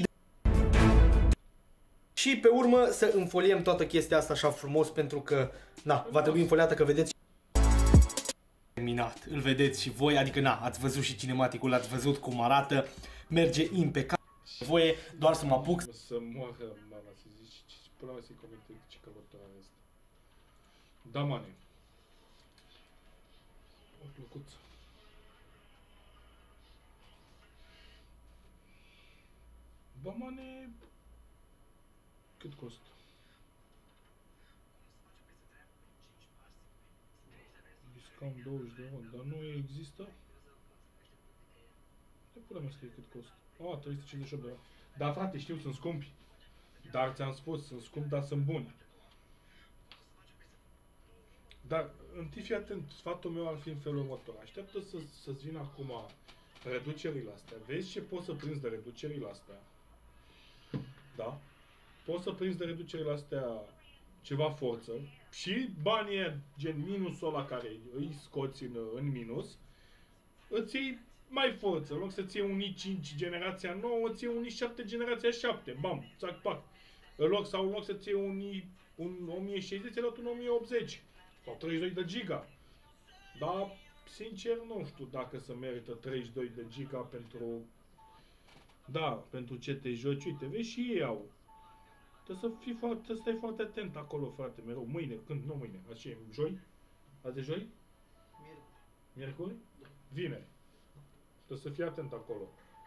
Speaker 16: Și pe urmă să înfoliem toată chestia asta așa frumos, pentru că, na, va trebui înfoliată, că vedeți. Terminat, îl vedeți și voi, adică na, ați văzut și cinematicul, ați văzut cum arată, merge impecabil. Voie doar să mă apuc.
Speaker 1: Să moară, mama, să zici, până la să-i comentez ce călător are ăsta. Da, mane. O plăcuță. Da, mane. Cât costă? Discount 20 de euro, dar nu există? De pula mea scrie cât costă. 358 de euro. Da, frate, știu, sunt scumpi. Dar ți-am spus, sunt scumpi, dar sunt buni. Dar, întâi fii atent, sfatul meu ar fi în felul următor. Așteaptă să-ți vină acum reducerile astea. Vezi ce poți să prinzi de reducerile astea. Da? Poți să prinzi de reducerile astea ceva forță și banii gen minusul ăla care îi scoți în minus, îți iei mai forță. În loc să-ți iei un i5 generația 9, îți iei un i7 generația 7. Bam, țac, pac. În loc să-ți iei un 1060, ți-ai luat un 1080. Sau 32 de giga. Dar, sincer, nu știu dacă se merită 32 de giga pentru... Da, pentru ce te joci. Uite, vezi și ei au. Trebuie să stai foarte atent acolo, frate, mereu. Mâine, când? Nu mâine. Așa e, joi? Azi e joi? Miercuri? Vineri. Trebuie să fii atent acolo.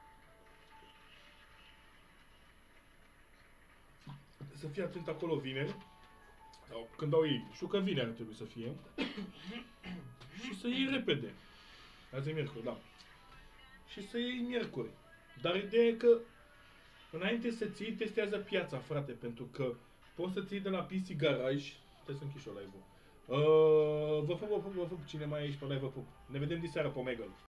Speaker 1: Să fii atent acolo vineri. Sau când au ei. Știu că vineri ar trebui să fie. Și să iei repede. Azi e miercuri, da. Și să iei miercuri. Dar ideea e că înainte să-ți iei, testează piața, frate, pentru că poți să-ți iei de la PC Garage. Trebuie să închiși o live-ul. Vă pup, cine mai e aici pe live, vă pup. Ne vedem diseară pe Omegle.